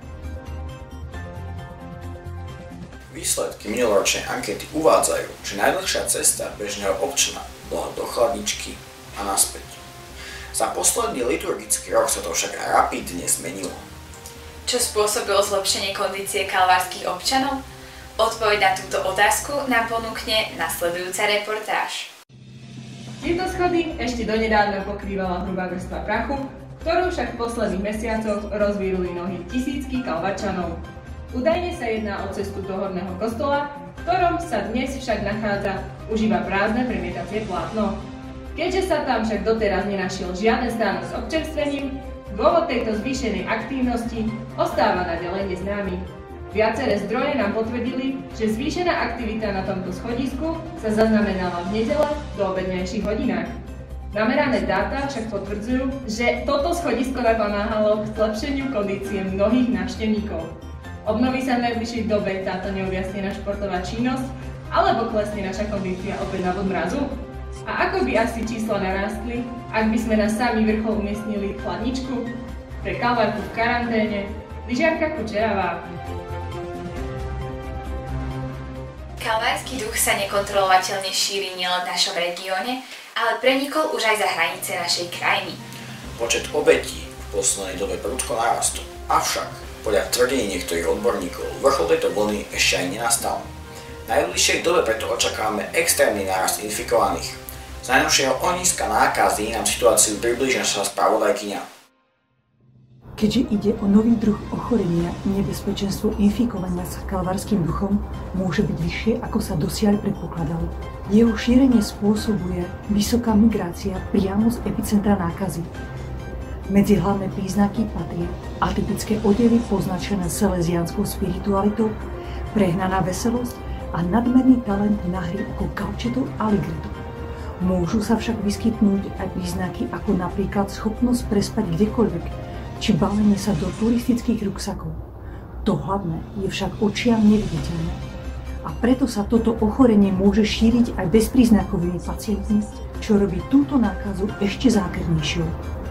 Výsledky minuloročnej ankety uvádzajú, že najdlhšia cesta bežného občana bola do chladničky a naspäť. Za posledný liturgický rok sa to však rapidne zmenilo. Čo spôsobilo zlepšenie kondície kalvárskych občanov? Odpoveď na túto otázku nám ponúkne nasledujúca reportáž. Tieto schody ešte donedávna pokrývala hrubá vrstva prachu, ktorú však v posledných mesiacoch rozvírili nohy tisícky Kalvarčanov. Údajne sa jedná o cestu do horného kostola, v ktorom sa dnes však nachádza už iba prázdne premietacie plátno. Keďže sa tam však doteraz nenašiel žiaden stánok s občerstvením, dôvod tejto zvýšenej aktívnosti ostáva naďalej neznámy. Viaceré zdroje nám potvrdili, že zvýšená aktivita na tomto schodisku sa zaznamenala v nedele do obednejších hodinách. Namerané dáta však potvrdzujú, že toto schodisko napomáhalo k zlepšeniu kondície mnohých návštevníkov. Obnoví sa v najbližšej dobe táto neobjasnená športová činnosť, alebo klesne naša kondícia opäť na bod mrazu? A ako by asi čísla narástli, ak by sme na samý vrchol umiestnili chladničku? Pre Kalvarku v karanténe, lyžiarka Kučeravá. Kalvársky duch sa nekontrolovateľne šíri nielen v našom regióne, ale prenikol už aj za hranice našej krajiny. Počet obetí v poslednej dobe prudko narastol, avšak podľa tvrdení niektorých odborníkov vrchol tejto vlny ešte aj nenastal. V najbližšej dobe preto očakávame extrémny nárast infikovaných. Z najnovšieho ohniska nákazy nám situáciu priblíži naša spravodajkyňa. Keďže ide o nový druh ochorenia, nebezpečenstvo infikovania sa kalvarským duchom môže byť vyššie, ako sa dosiaľ predpokladalo. Jeho šírenie spôsobuje vysoká migrácia priamo z epicentra nákazy. Medzi hlavné príznaky patria atypické odevy poznačené seleziánskou spiritualitou, prehnaná veselosť a nadmerný talent na hry ako kalčeto a ligreto. Môžu sa však vyskytnúť aj príznaky ako napríklad schopnosť prespať kdekoľvek, či balenie sa do turistických ruksakov. To hlavné je však očiam neviditeľné. A preto sa toto ochorenie môže šíriť aj bezpríznakovými pacientmi, čo robí túto nákazu ešte zákernejšou.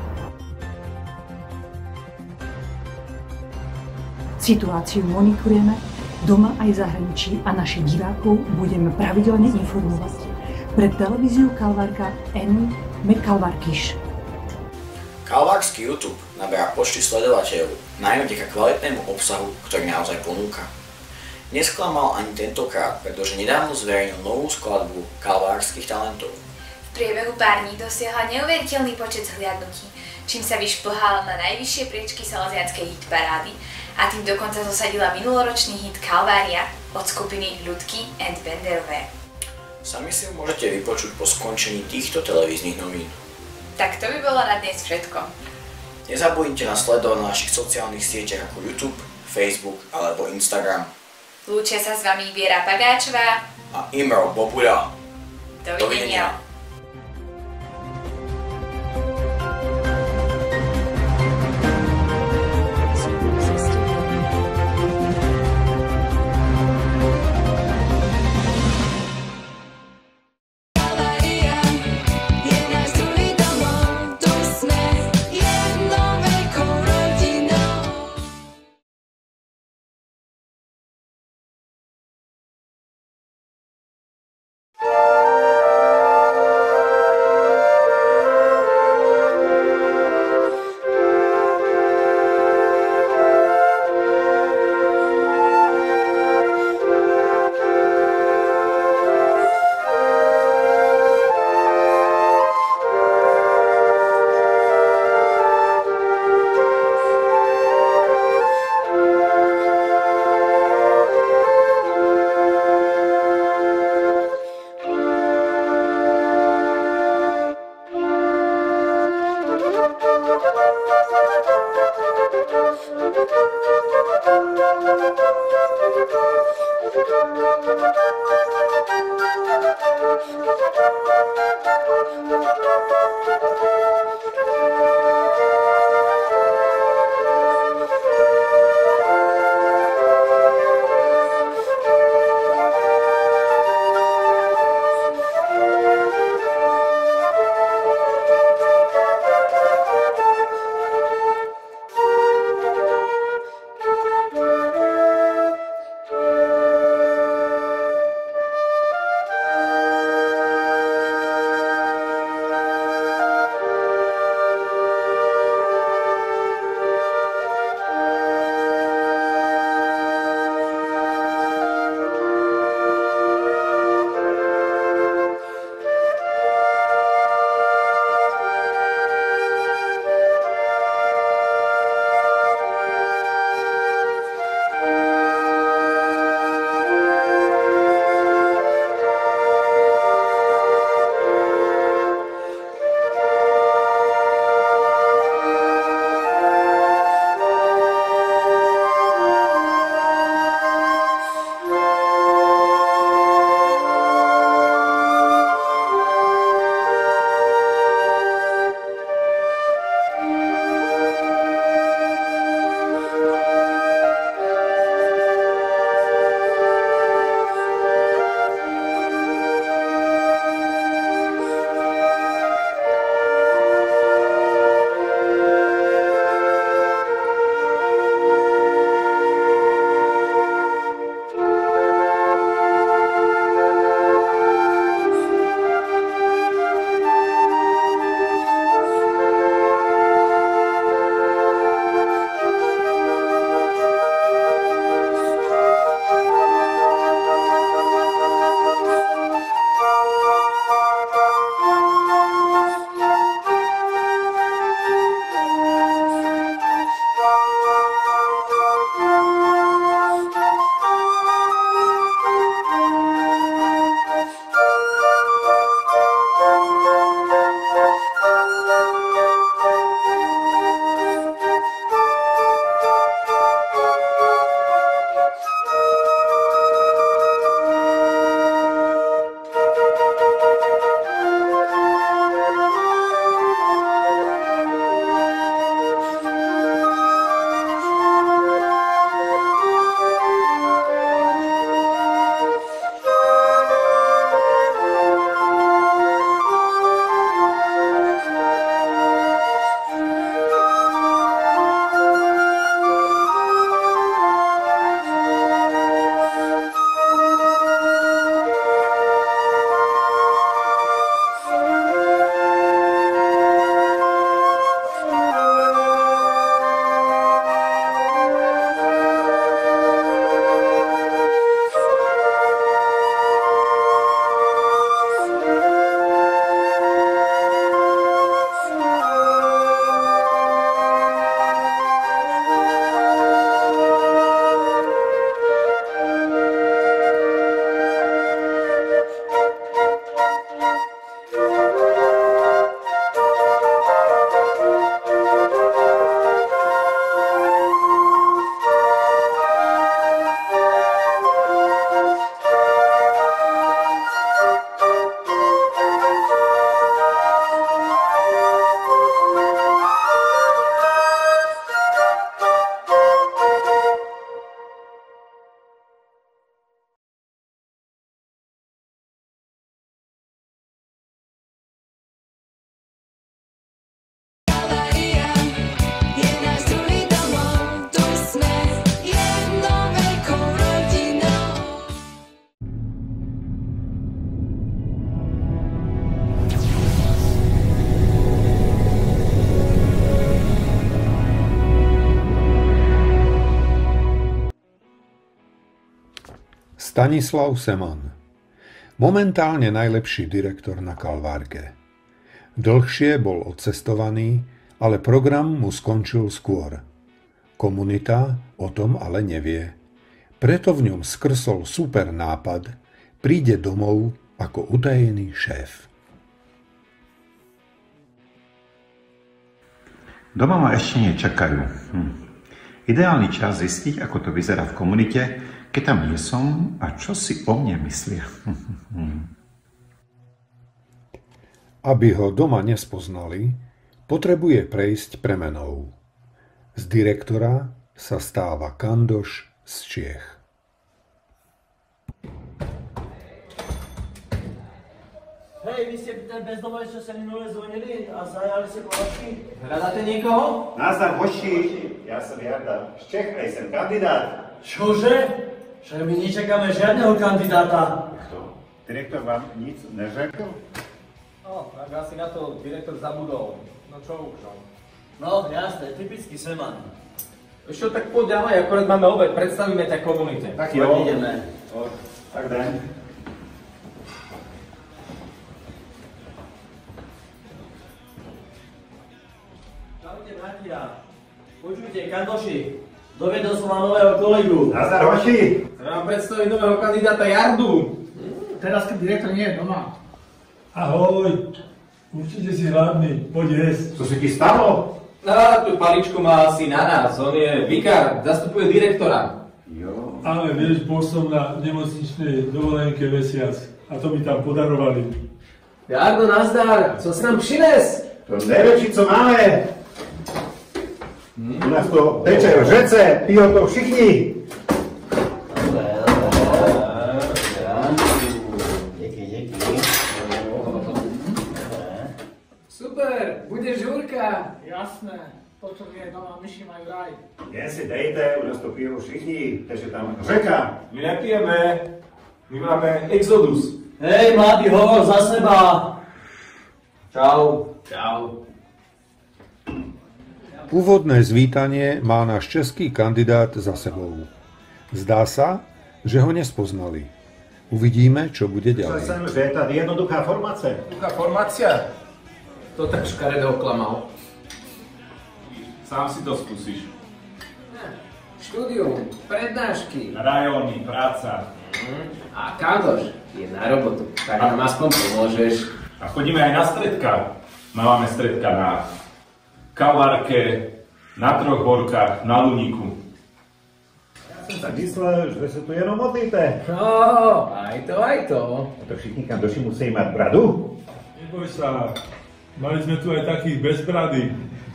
Situáciu monitorujeme doma aj v zahraničí a našich divákov budeme pravidelne informovať. Pre televíziu Kalvarka Eny Mekalvarkiš. Kalvársky YouTube naberá počty sledovateľov, najmä vďaka kvalitnému obsahu, ktorý naozaj ponúka. Nesklamal ani tentokrát, pretože nedávno zverejnil novú skladbu kalvárskych talentov. V priebehu pár dní dosiahla neuveriteľný počet zhliadnutí, čím sa vyšplhala na najvyššie priečky salesianskej hitparády a tým dokonca zosadila minuloročný hit Kalvária od skupiny Ľudky and Benderové. Sami si ho môžete vypočuť po skončení týchto televíznych novín. Tak to by bolo na dnes všetko. Nezabudnite nás sledovať na našich sociálnych sieťach ako YouTube, Facebook alebo Instagram. Lúčia sa s vami Viera Pagáčová a Imro Bobuľa. Dovidenia. Dovidenia. Stanislav Seman. Momentálne najlepší direktor na Kalvárke. Dlhšie bol odcestovaný, ale program mu skončil skôr. Komunita o tom ale nevie. Preto v ňom skrsol super nápad, príde domov ako utajený šéf. Doma ma ešte nečakajú. Hm. Ideálny čas zistiť, ako to vyzerá v komunite, keď tam nie som a čo si o mne myslia. Aby ho doma nespoznali, potrebuje prejsť premenou. Z direktora sa stáva kandoš z Čiech. Hej, vy ste ten bezdomovec, čo sa minule zvonili a zajali ste po hoši? Hľadáte niekoho? Nazdar, hoši. Ja som Jarda. Z Čech aj sem kandidát. Čože? Však my nečakáme žiadneho kandidáta. Kto? Direktor vám nic neřekl? No, tak asi na to direktor zabudol. No čo už, no. No, jasné, typický Seman. Ešte tak poď ďalej, akorát máme obed, predstavíme tak komunite. Tak jo. Ideme. Tak daj. Čaute, bratia. Počujte, kandoši, dovedol som vám nového kolegu. Nazdar, hoši. Chcem vám predstaviť nového kandidáta Jardu. Teraz, keď direktor nie je doma. Ahoj, určite si hladný, poď jesť. Co sa ti stalo? No, tú paličku má asi na nás, on je vikár, zastupuje direktora. Jo. Ale vieš, bol som na nemocničnej dovolenke mesiac a to mi tam podarovali. Jardo, nazdar, co si nám přines? To najväčší, co máme. U nás to teče v řece, pijú to všichni. Super, bude žúrka. Jasné, potom je doma myši majú raj. Jen si dejte, u nás to pijú všichni, takže tam řeka. My nepijeme, my máme Exodus. Hej, mladý, hovor za seba. Čau. Čau. Úvodné zvítanie má náš český kandidát za sebou. Zdá sa, že ho nespoznali. Uvidíme, čo bude ďalej. Myslím, že je tady jednoduchá formácia. Jednoduchá formácia? To tak škaredo oklamal. Sám si to skúsiš. Štúdium, prednášky. Rajóny, práca. A kandoš je na robotu, tak nám aspoň pomôžeš. A chodíme aj na stredka. Máme stredka na Kalvárke, na Troch horkách, na Luníku. Ja som tak myslel, že sa tu jenom modlíte. No, aj to, aj to. A to všichni kandoši musí mať bradu? Neboj sa, mali sme tu aj takých bez brady.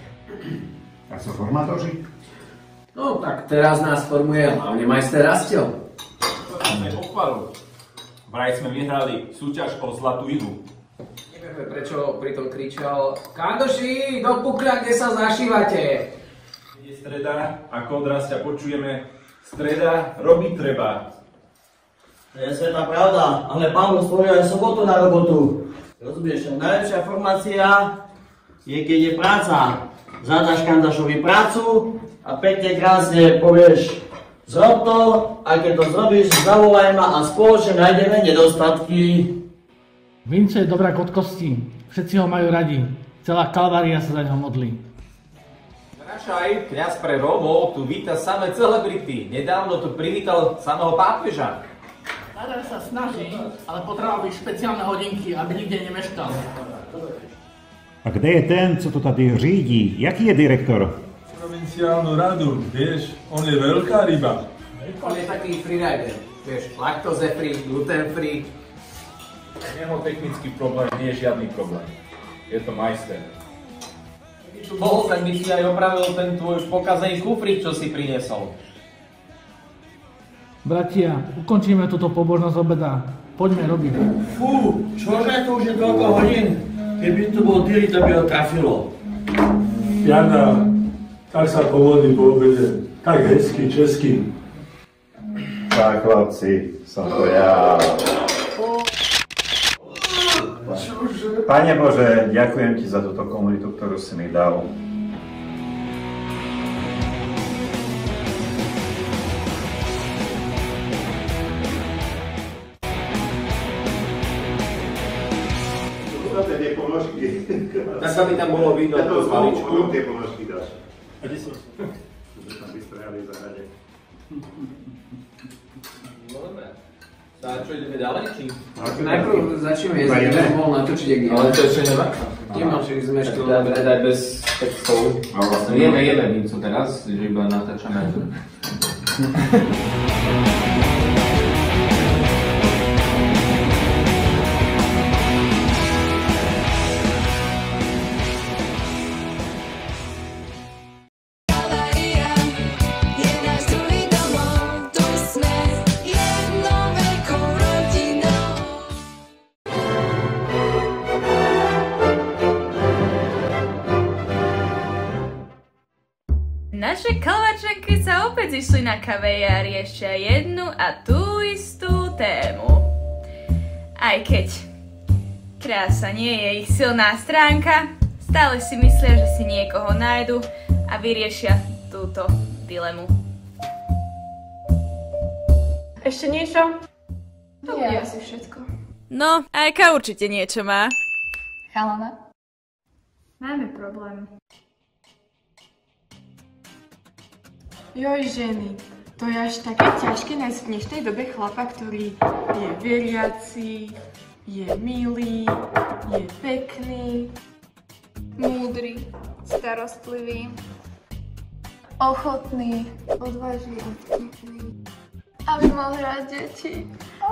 A sú formátoři? No, tak teraz nás formuje hlavne majster Rastio. Máme pochvalu. Vraj sme vyhrali súťaž o Zlatú iglu. Nevieme, prečo pritom kričal Kandoši, do pukľa, kde sa zašívate? Je streda, ako od Rastia počujeme, streda robiť treba. To je svetá pravda, ale pán Boh stvoril aj sobotu na robotu. Rozumieš, najlepšia formácia je, keď je práca. Zadaš kandašovi prácu a pekne krásne povieš zrob to a keď to zrobíš, zavolaj ma a spoločne nájdeme nedostatky. Vinco je dobrák od kosti, všetci ho majú radi, celá Kalvária sa za ňo modlí. Rašaj, kňaz pre Rómov tu víta samé celebrity, nedávno tu privítal samého pápeža. Nadal sa snaží, ale potreboval by špeciálne hodinky, aby nikde nemeškal. A kde je ten, co to tady řídí? Jaký je direktor? Provinciálnu radu, vieš, on je veľká ryba. On je taký freerider, vieš, lactose free, gluten free. Jeho technický problém nie je žiadny problém. Je to majster. Keby tu bol, tak by si aj opravil ten tvoj pokazený kufrík, čo si priniesol. Bratia, ukončíme túto pobožnosť obeda. Poďme robiť. Fú, čože to už je toľko hodín? Keby tu bol Diri, to by ho trafilo. Jana, tak sa pomodlí po obede. Tak hezky, česky. Tak, chlapci, som to ja. Pane Bože, ďakujem ti za túto komunitu, ktorú si mi dal. Tak aby tam bolo vidno tú paličku. Tie ponožky dáš. A kde si? Tam vystrehali v záhrade. No dobre. A čo, ideme ďalej, či? Najprv začneme jesť, aby som mohol natočiť, jak Ale to ešte nemáka. Nemám, že sme ešte daj bez textov. A vlastne jeme, jeme mincu teraz, že iba natáčame. Naše kalvačenky sa opäť zišli na kave a riešia jednu a tú istú tému. Aj keď krása nie je ich silná stránka, stále si myslia, že si niekoho nájdu a vyriešia túto dilemu. Ešte niečo? To bude asi všetko. No, Ajka určite niečo má. Chalana? Máme problém. Joj, ženy, to je až také ťažké nájsť v dnešnej dobe chlapa, ktorý je veriaci, je milý, je pekný, Múdry, starostlivý, ochotný, odvážny a vtipný, aby mal rád deti.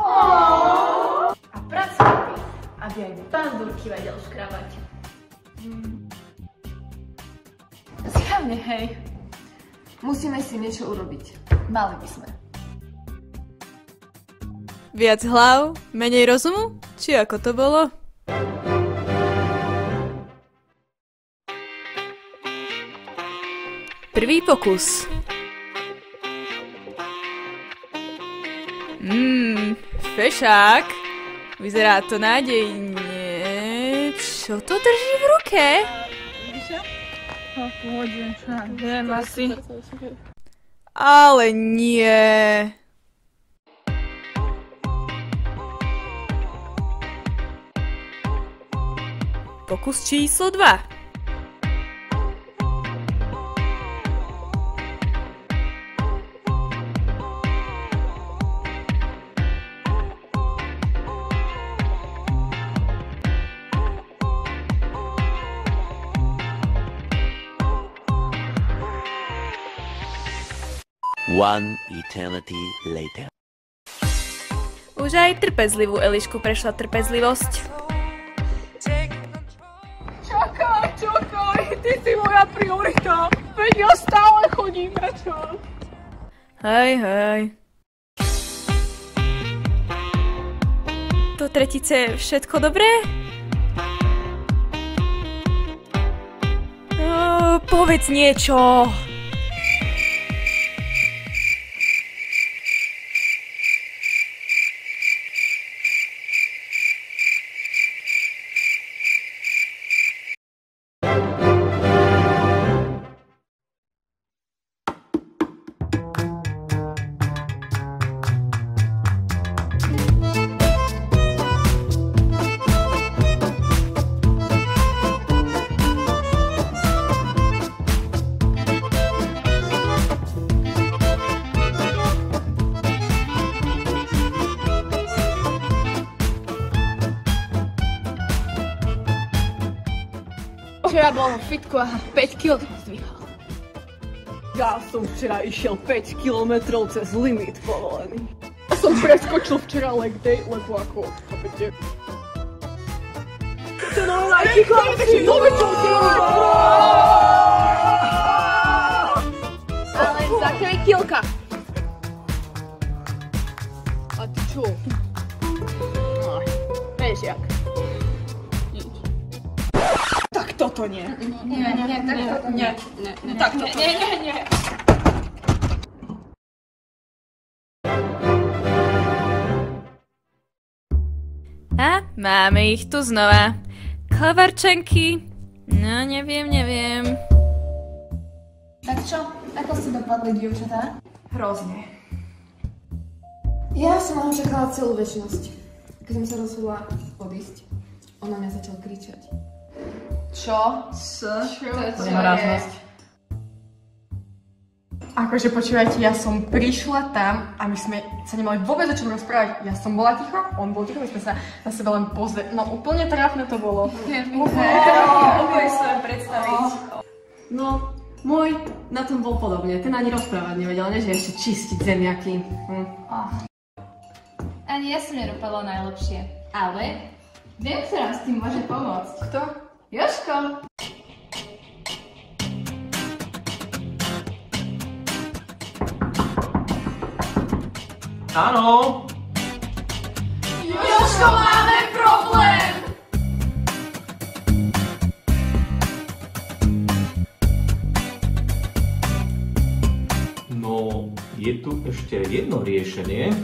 a pracovitý, aby aj bandúrky vedel škrabať. Zjavne, hej. Musíme si niečo urobiť. Mali by sme. Viac hlav, menej rozumu? Či ako to bolo? Prvý pokus. Mmm, fešák. Vyzerá to nádejne. Čo to drží v ruke? No, pôjdem, čo ja viem asi. Ale nie. Pokus číslo dva. One eternity later. Už aj trpezlivú Elišku prešla trpezlivosť. Čakaj, čakaj, ty si moja priorita. Veď ja stále chodím na čas. Hej, hej. Do tretice všetko dobré? No, povedz niečo. Včera bol v fitku a päť kilogramov zdvihal. Ja som včera išiel päť kilometrov cez limit povolený. Ja som preskočil včera leg day, lebo ako, chápete? To je normálne, chlapci, dovedte ho Ale za kraj kilka. A ty čo? No, vieš jak. Tak toto nie. Nie, nie, nie, tak toto nie. Nie, nie, tak toto nie. Nie, nie, nie. A máme ich tu znova. Klavarčenky. No, neviem, neviem. Tak čo? Ako ste dopadli, dievčatá? Hrozne. Ja som ho čakala celú večnosť. Keď som sa rozhodla odísť, on na mňa začal kričať. Čo? S? Čo? To je? Akože počúvajte, ja som prišla tam a my sme sa nemali vôbec o čom rozprávať. Ja som bola ticho, on bol ticho, my sme sa na seba len pozreli. No úplne trápne to bolo. Úplne si to predstaviť. No, môj na tom bol podobne. Ten ani rozprávať nevedel, než ešte čistiť zemiaky. Hm. Ani ja som nedopadla najlepšie, ale viem, kto nám s tým môže pomôcť. Kto? Jožko! Áno. Jožko, máme problém! No, je tu ešte jedno riešenie.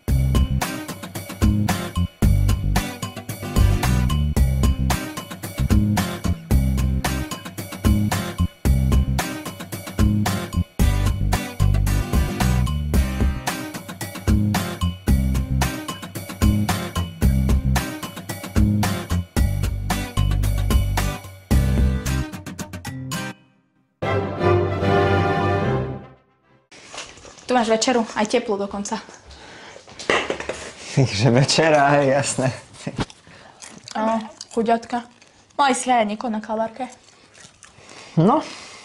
Tu máš večeru, aj teplo dokonca. Že večera, hej, jasné. Áno, chuďatka. Mali si aj niekoho na kalvárke? No.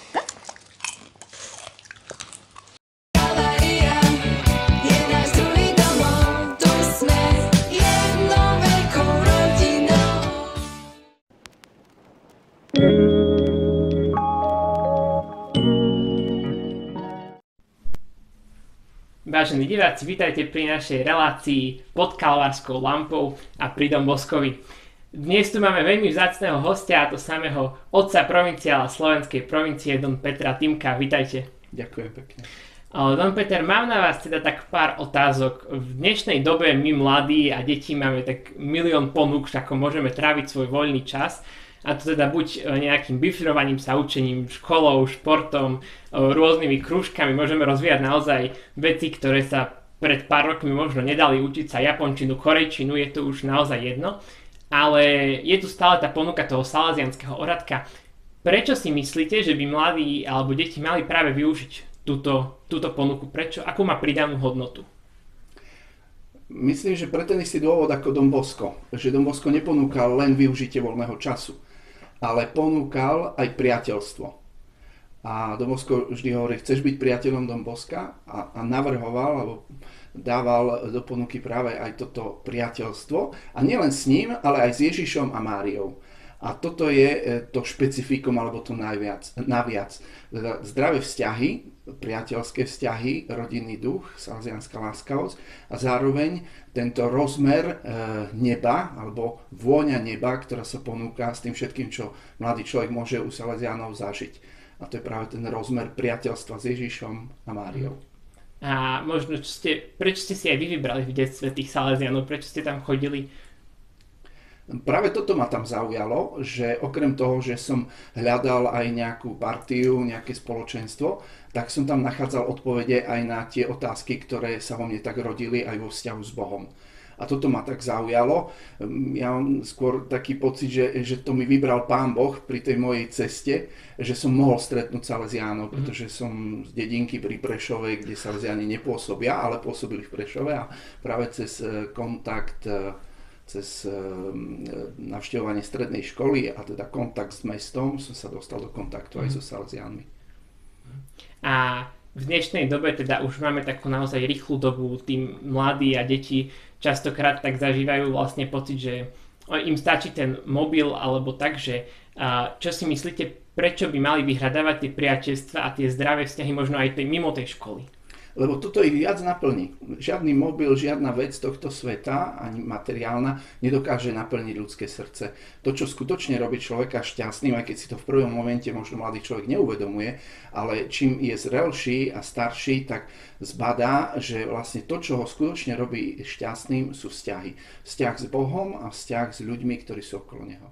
Vážení diváci, vítajte pri našej relácii pod kalvárskou lampou a pri Don Boscovi. Dnes tu máme veľmi vzácneho hostia, a to samého otca provinciála slovenskej provincie Don Petra Týmka. Vítajte. Ďakujem pekne. Don Peter, mám na vás teda tak pár otázok. V dnešnej dobe my mladí a deti máme tak milión ponúk, ako môžeme tráviť svoj voľný čas. A to teda buď nejakým bifrovaním sa, učením, školou, športom, rôznymi krúžkami. Môžeme rozvíjať naozaj veci, ktoré sa pred pár rokmi možno nedali, učiť sa japončinu, korejčinu, je to už naozaj jedno. Ale je tu stále tá ponuka toho salesianskeho oradka. Prečo si myslíte, že by mladí alebo deti mali práve využiť túto, túto ponuku? Prečo? Akú má pridanú hodnotu? Myslím, že pre ten istý dôvod ako Don Bosco. Že Don Bosco neponúkal len využitie voľného času, ale ponúkal aj priateľstvo. A Don Bosco vždy hovorí, chceš byť priateľom Don Bosca? A, a navrhoval, alebo dával do ponuky práve aj toto priateľstvo. A nielen s ním, ale aj s Ježišom a Máriou. A toto je to špecifikum, alebo to najviac, naviac. Zdravé vzťahy, priateľské vzťahy, rodinný duch, salesianská láskavosť a zároveň tento rozmer e, neba, alebo vôňa neba, ktorá sa ponúka s tým všetkým, čo mladý človek môže u salesianov zažiť. A to je práve ten rozmer priateľstva s Ježišom a Máriou. A možno, čo ste, prečo ste si aj vy vybrali v detstve tých salesianov, prečo ste tam chodili? Práve toto ma tam zaujalo, že okrem toho, že som hľadal aj nejakú partiu, nejaké spoločenstvo, tak som tam nachádzal odpovede aj na tie otázky, ktoré sa vo mne tak rodili aj vo vzťahu s Bohom. A toto ma tak zaujalo. Ja mám skôr taký pocit, že, že to mi vybral Pán Boh pri tej mojej ceste, že som mohol stretnúť salesiánov, pretože som z dedinky pri Prešove, kde salesiáni nepôsobia, ale pôsobili v Prešove a práve cez kontakt cez navštevovanie strednej školy a teda kontakt s mestom som sa dostal do kontaktu aj so salesiánmi. A v dnešnej dobe teda už máme takú naozaj rýchlu dobu, tým mladí a deti častokrát tak zažívajú vlastne pocit, že im stačí ten mobil alebo tak, že čo si myslíte, prečo by mali vyhľadávať tie priateľstvá a tie zdravé vzťahy možno aj tej, mimo tej školy? Lebo toto ich viac naplní. Žiadny mobil, žiadna vec tohto sveta, ani materiálna, nedokáže naplniť ľudské srdce. To, čo skutočne robí človeka šťastným, aj keď si to v prvom momente možno mladý človek neuvedomuje, ale čím je zrelší a starší, tak zbadá, že vlastne to, čo ho skutočne robí šťastným, sú vzťahy. Vzťah s Bohom a vzťah s ľuďmi, ktorí sú okolo neho.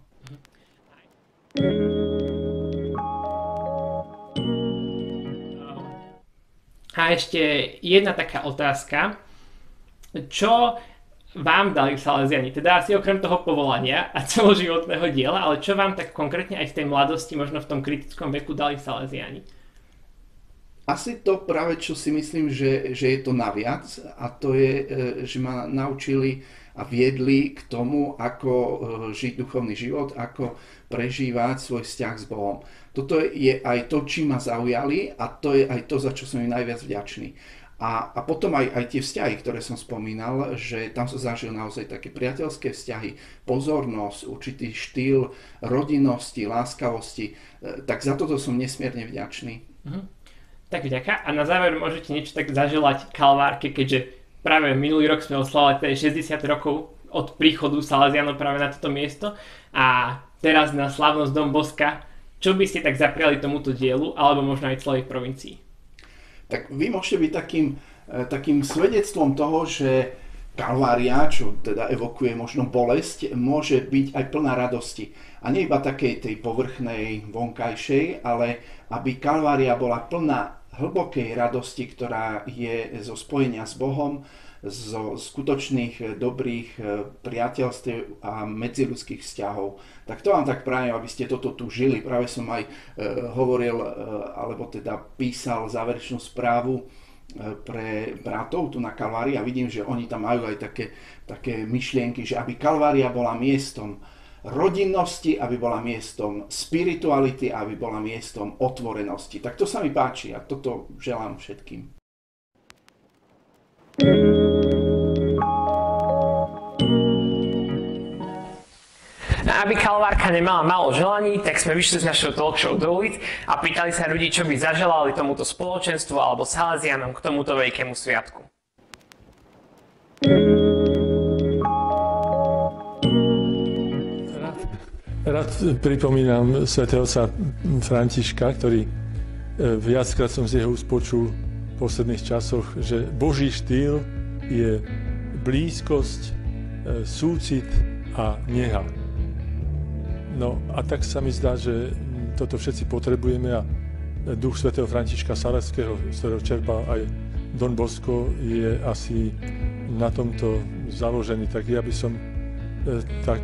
A ešte jedna taká otázka. Čo vám dali Salesiani, teda asi okrem toho povolania a celoživotného diela, ale čo vám tak konkrétne aj v tej mladosti, možno v tom kritickom veku dali Salesiani? Asi to práve, čo si myslím, že, že je to naviac, a to je, že ma naučili a viedli k tomu, ako žiť duchovný život, ako prežívať svoj vzťah s Bohom. Toto je aj to, čím ma zaujali, a to je aj to, za čo som im najviac vďačný. A, a potom aj, aj tie vzťahy, ktoré som spomínal, že tam som zažil naozaj také priateľské vzťahy, pozornosť, určitý štýl rodinnosti, láskavosti, tak za toto som nesmierne vďačný. Mhm. Tak vďaka. A na záver môžete niečo tak zaželať Kalvárke, keďže práve minulý rok sme oslavovali teda šesťdesiat rokov od príchodu Salesianov práve na toto miesto a teraz na slávnosť Dom Boska. Čo by ste tak zapriali tomuto dielu, alebo možno aj celej provincii? Tak vy môžete byť takým, takým svedectvom toho, že Kalvária, čo teda evokuje možno bolesť, môže byť aj plná radosti. A nie iba takej tej povrchnej, vonkajšej, ale aby Kalvária bola plná hlbokej radosti, ktorá je zo spojenia s Bohom, zo skutočných dobrých priateľstiev a medziľudských vzťahov. Tak to vám tak prajem, aby ste toto tu žili. Práve som aj e, hovoril, e, alebo teda písal záverečnú správu e, pre bratov tu na Kalvárii a vidím, že oni tam majú aj také, také myšlienky, že aby Kalvária bola miestom rodinnosti, aby bola miestom spirituality, aby bola miestom otvorenosti. Tak to sa mi páči a toto želám všetkým. Aby Kalvárka nemala málo želaní, tak sme vyšli z našho talk show do ulic a pýtali sa ľudí, čo by zaželali tomuto spoločenstvu alebo Salesianom k tomuto veľkému sviatku. Rád, rád pripomínam svätého otca Františka, ktorý viackrát som z jeho úst počul v posledných časoch, že Boží štýl je blízkosť, súcit a neha. No a tak sa mi zdá, že toto všetci potrebujeme a duch svätého Františka Salaského, z ktorého čerpal aj Don Bosco, je asi na tomto založený. Tak ja by som tak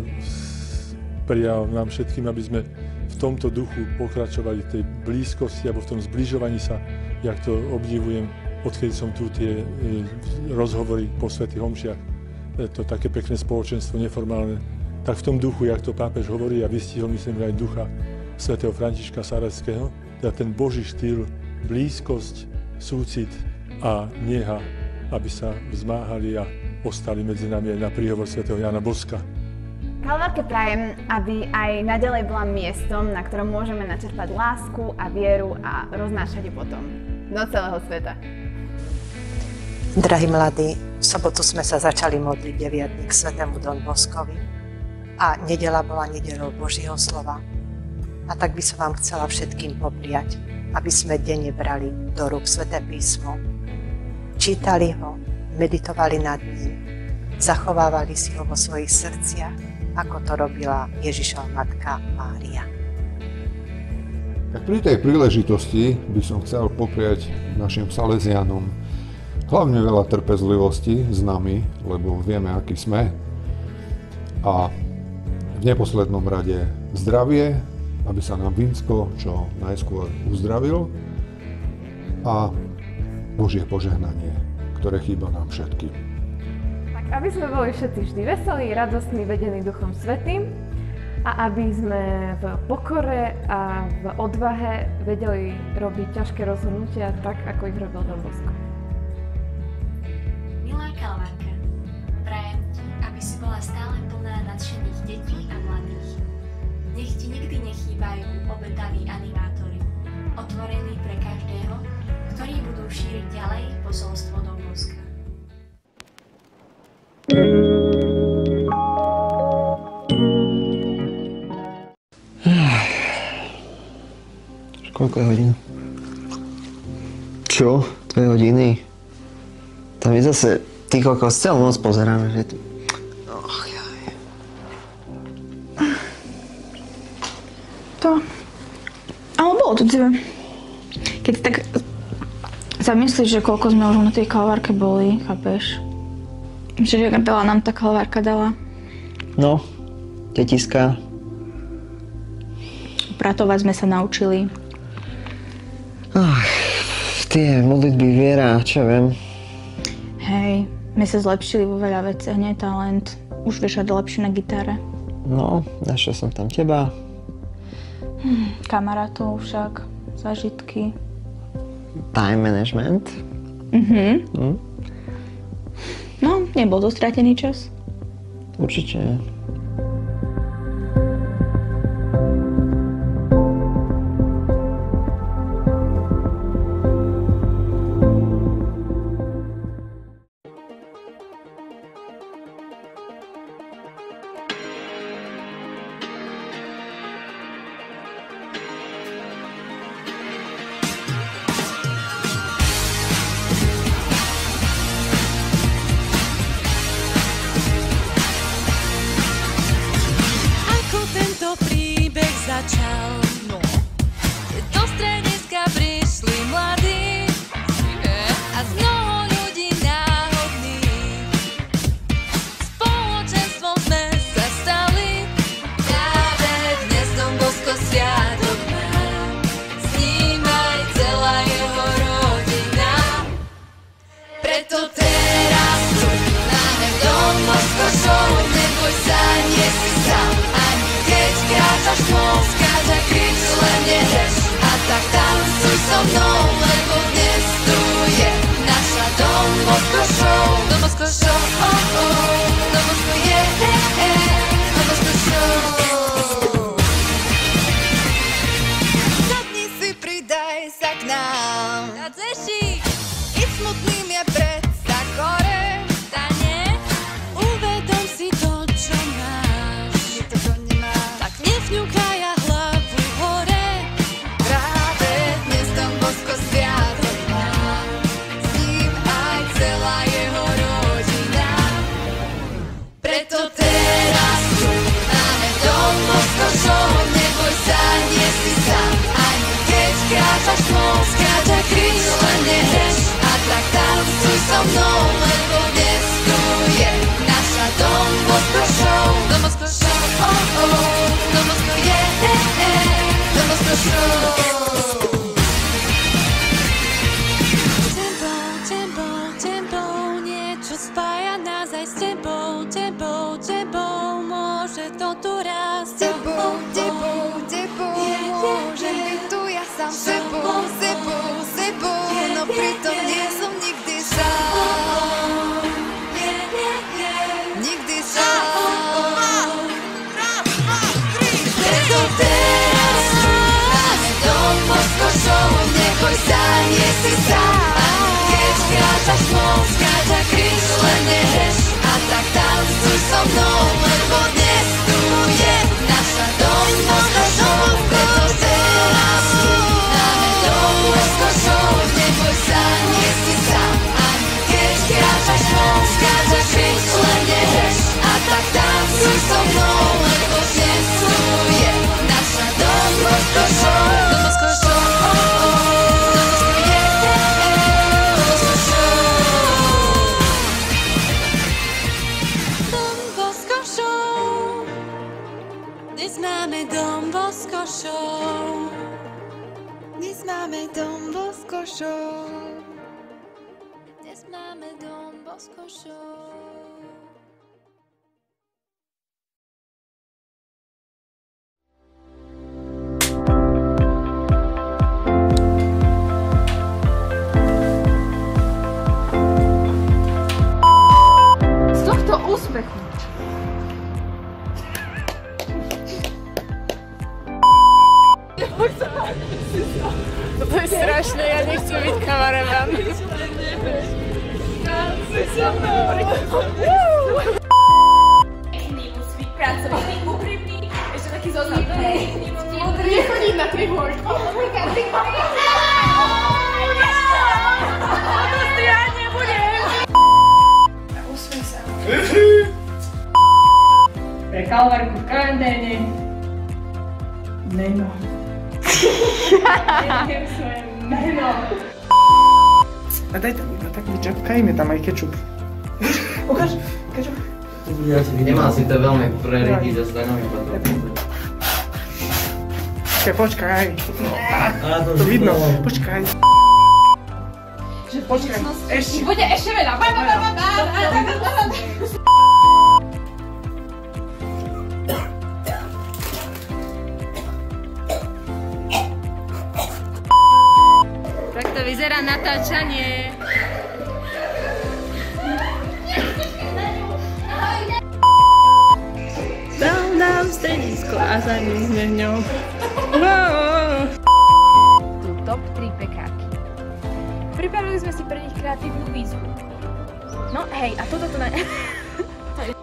prijal nám všetkým, aby sme v tomto duchu pokračovali v tej blízkosti alebo v tom zbližovaní sa, jak to obdivujem, odkedy som tu tie rozhovory po svätých omšiach, to také pekné spoločenstvo neformálne, tak v tom duchu, jak to pápež hovorí, a vystihol, myslím, aj ducha svätého Františka Salaského, teda ten Boží štýl, blízkosť, súcit a neha, aby sa vzmáhali a ostali medzi nami aj na príhovor svätého Jána Boska. Kalvárke prajem, aby aj naďalej bola miestom, na ktorom môžeme načerpať lásku a vieru a roznášať ju potom do celého sveta. Drahí mladí, v sobotu sme sa začali modliť deviatník svätému Don Boskovi a nedeľa bola nedeľou Božieho slova. A tak by som vám chcela všetkým popriať, aby sme denne brali do rúk Sväté písmo, čítali ho, meditovali nad ním, zachovávali si ho vo svojich srdciach, ako to robila Ježišova matka Mária. Tak pri tej príležitosti by som chcel popriať našim Salesianom hlavne veľa trpezlivosti s nami, lebo vieme, akí sme. A v neposlednom rade zdravie, aby sa nám Vinsko čo najskôr uzdravil, a Božie požehnanie, ktoré chýba nám všetkým. Tak aby sme boli všetci vždy veselí, radostní, vedení Duchom Svätým a aby sme v pokore a v odvahe vedeli robiť ťažké rozhodnutia tak, ako ich robil Don Bosco. Milá Kalvárka, prajem ti, aby si bola stále plná nadšených detí a mladých. Nech ti nikdy nechýbajú obetaví animátori, otvorení pre každého, ktorí budú šíriť ďalej posolstvo Don Boska. Koľko je hodín? Čo? Dve hodiny? Tam je zase, ty kokos, celú noc pozeráme, že tu... Och, jaj. To... Ale bolo to tebe. Keď tak zamyslíš, že koľko sme už na tej Kalvárke boli, chápeš? Že veľa nám tá kalvárka dala. No, tetiska. Pratovať sme sa naučili. Ach, tie modlitby, viera, čo viem. Hej, my sa zlepšili vo veľa veciach, nie talent. Už vieš hrať lepšie na gitare. No, našiel som tam teba. Hm, kamarátov však, zážitky. Time management. Mhm. Hm? No, nebol to stratený čas. Určite. To je strašné, ja nechcem byť kameraman. Pekný musí byť pracovný, úprimný, ešte taký zoznam. Múdry, nechodiť na trihôrky. To ja nebudem. Usmej sa. Pre kalvárku v karanténe meno. Neviem svoje meno. A daj tam, no tak vyčapkajme tam aj kečup. Ukáž, ukáž. Ja si nemal si to veľmi preriadiť a zdaňový potom. Počkaj, počkaj. To vidno, počkaj. Že počkaj, ešte. Bude ešte veľa. Ba, ba, ba, ba, ba, ba, ba, ba. Takto vyzerá natáčanie. Dal nám stredisko a za ním sme v ňom. Tu top tri pekárky. Pripravili sme si pre nich kreatívnu výzvu. No hej, a toto to na... To je...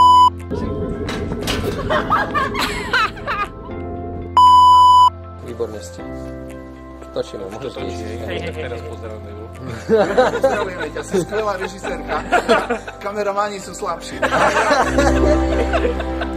Výborne ste. Točíme, môžeš ísť. Hej, hej, teraz pozdravujeme ju. Pozdravujeme ťa, si skvelá režisérka. Kameramani sú slabší.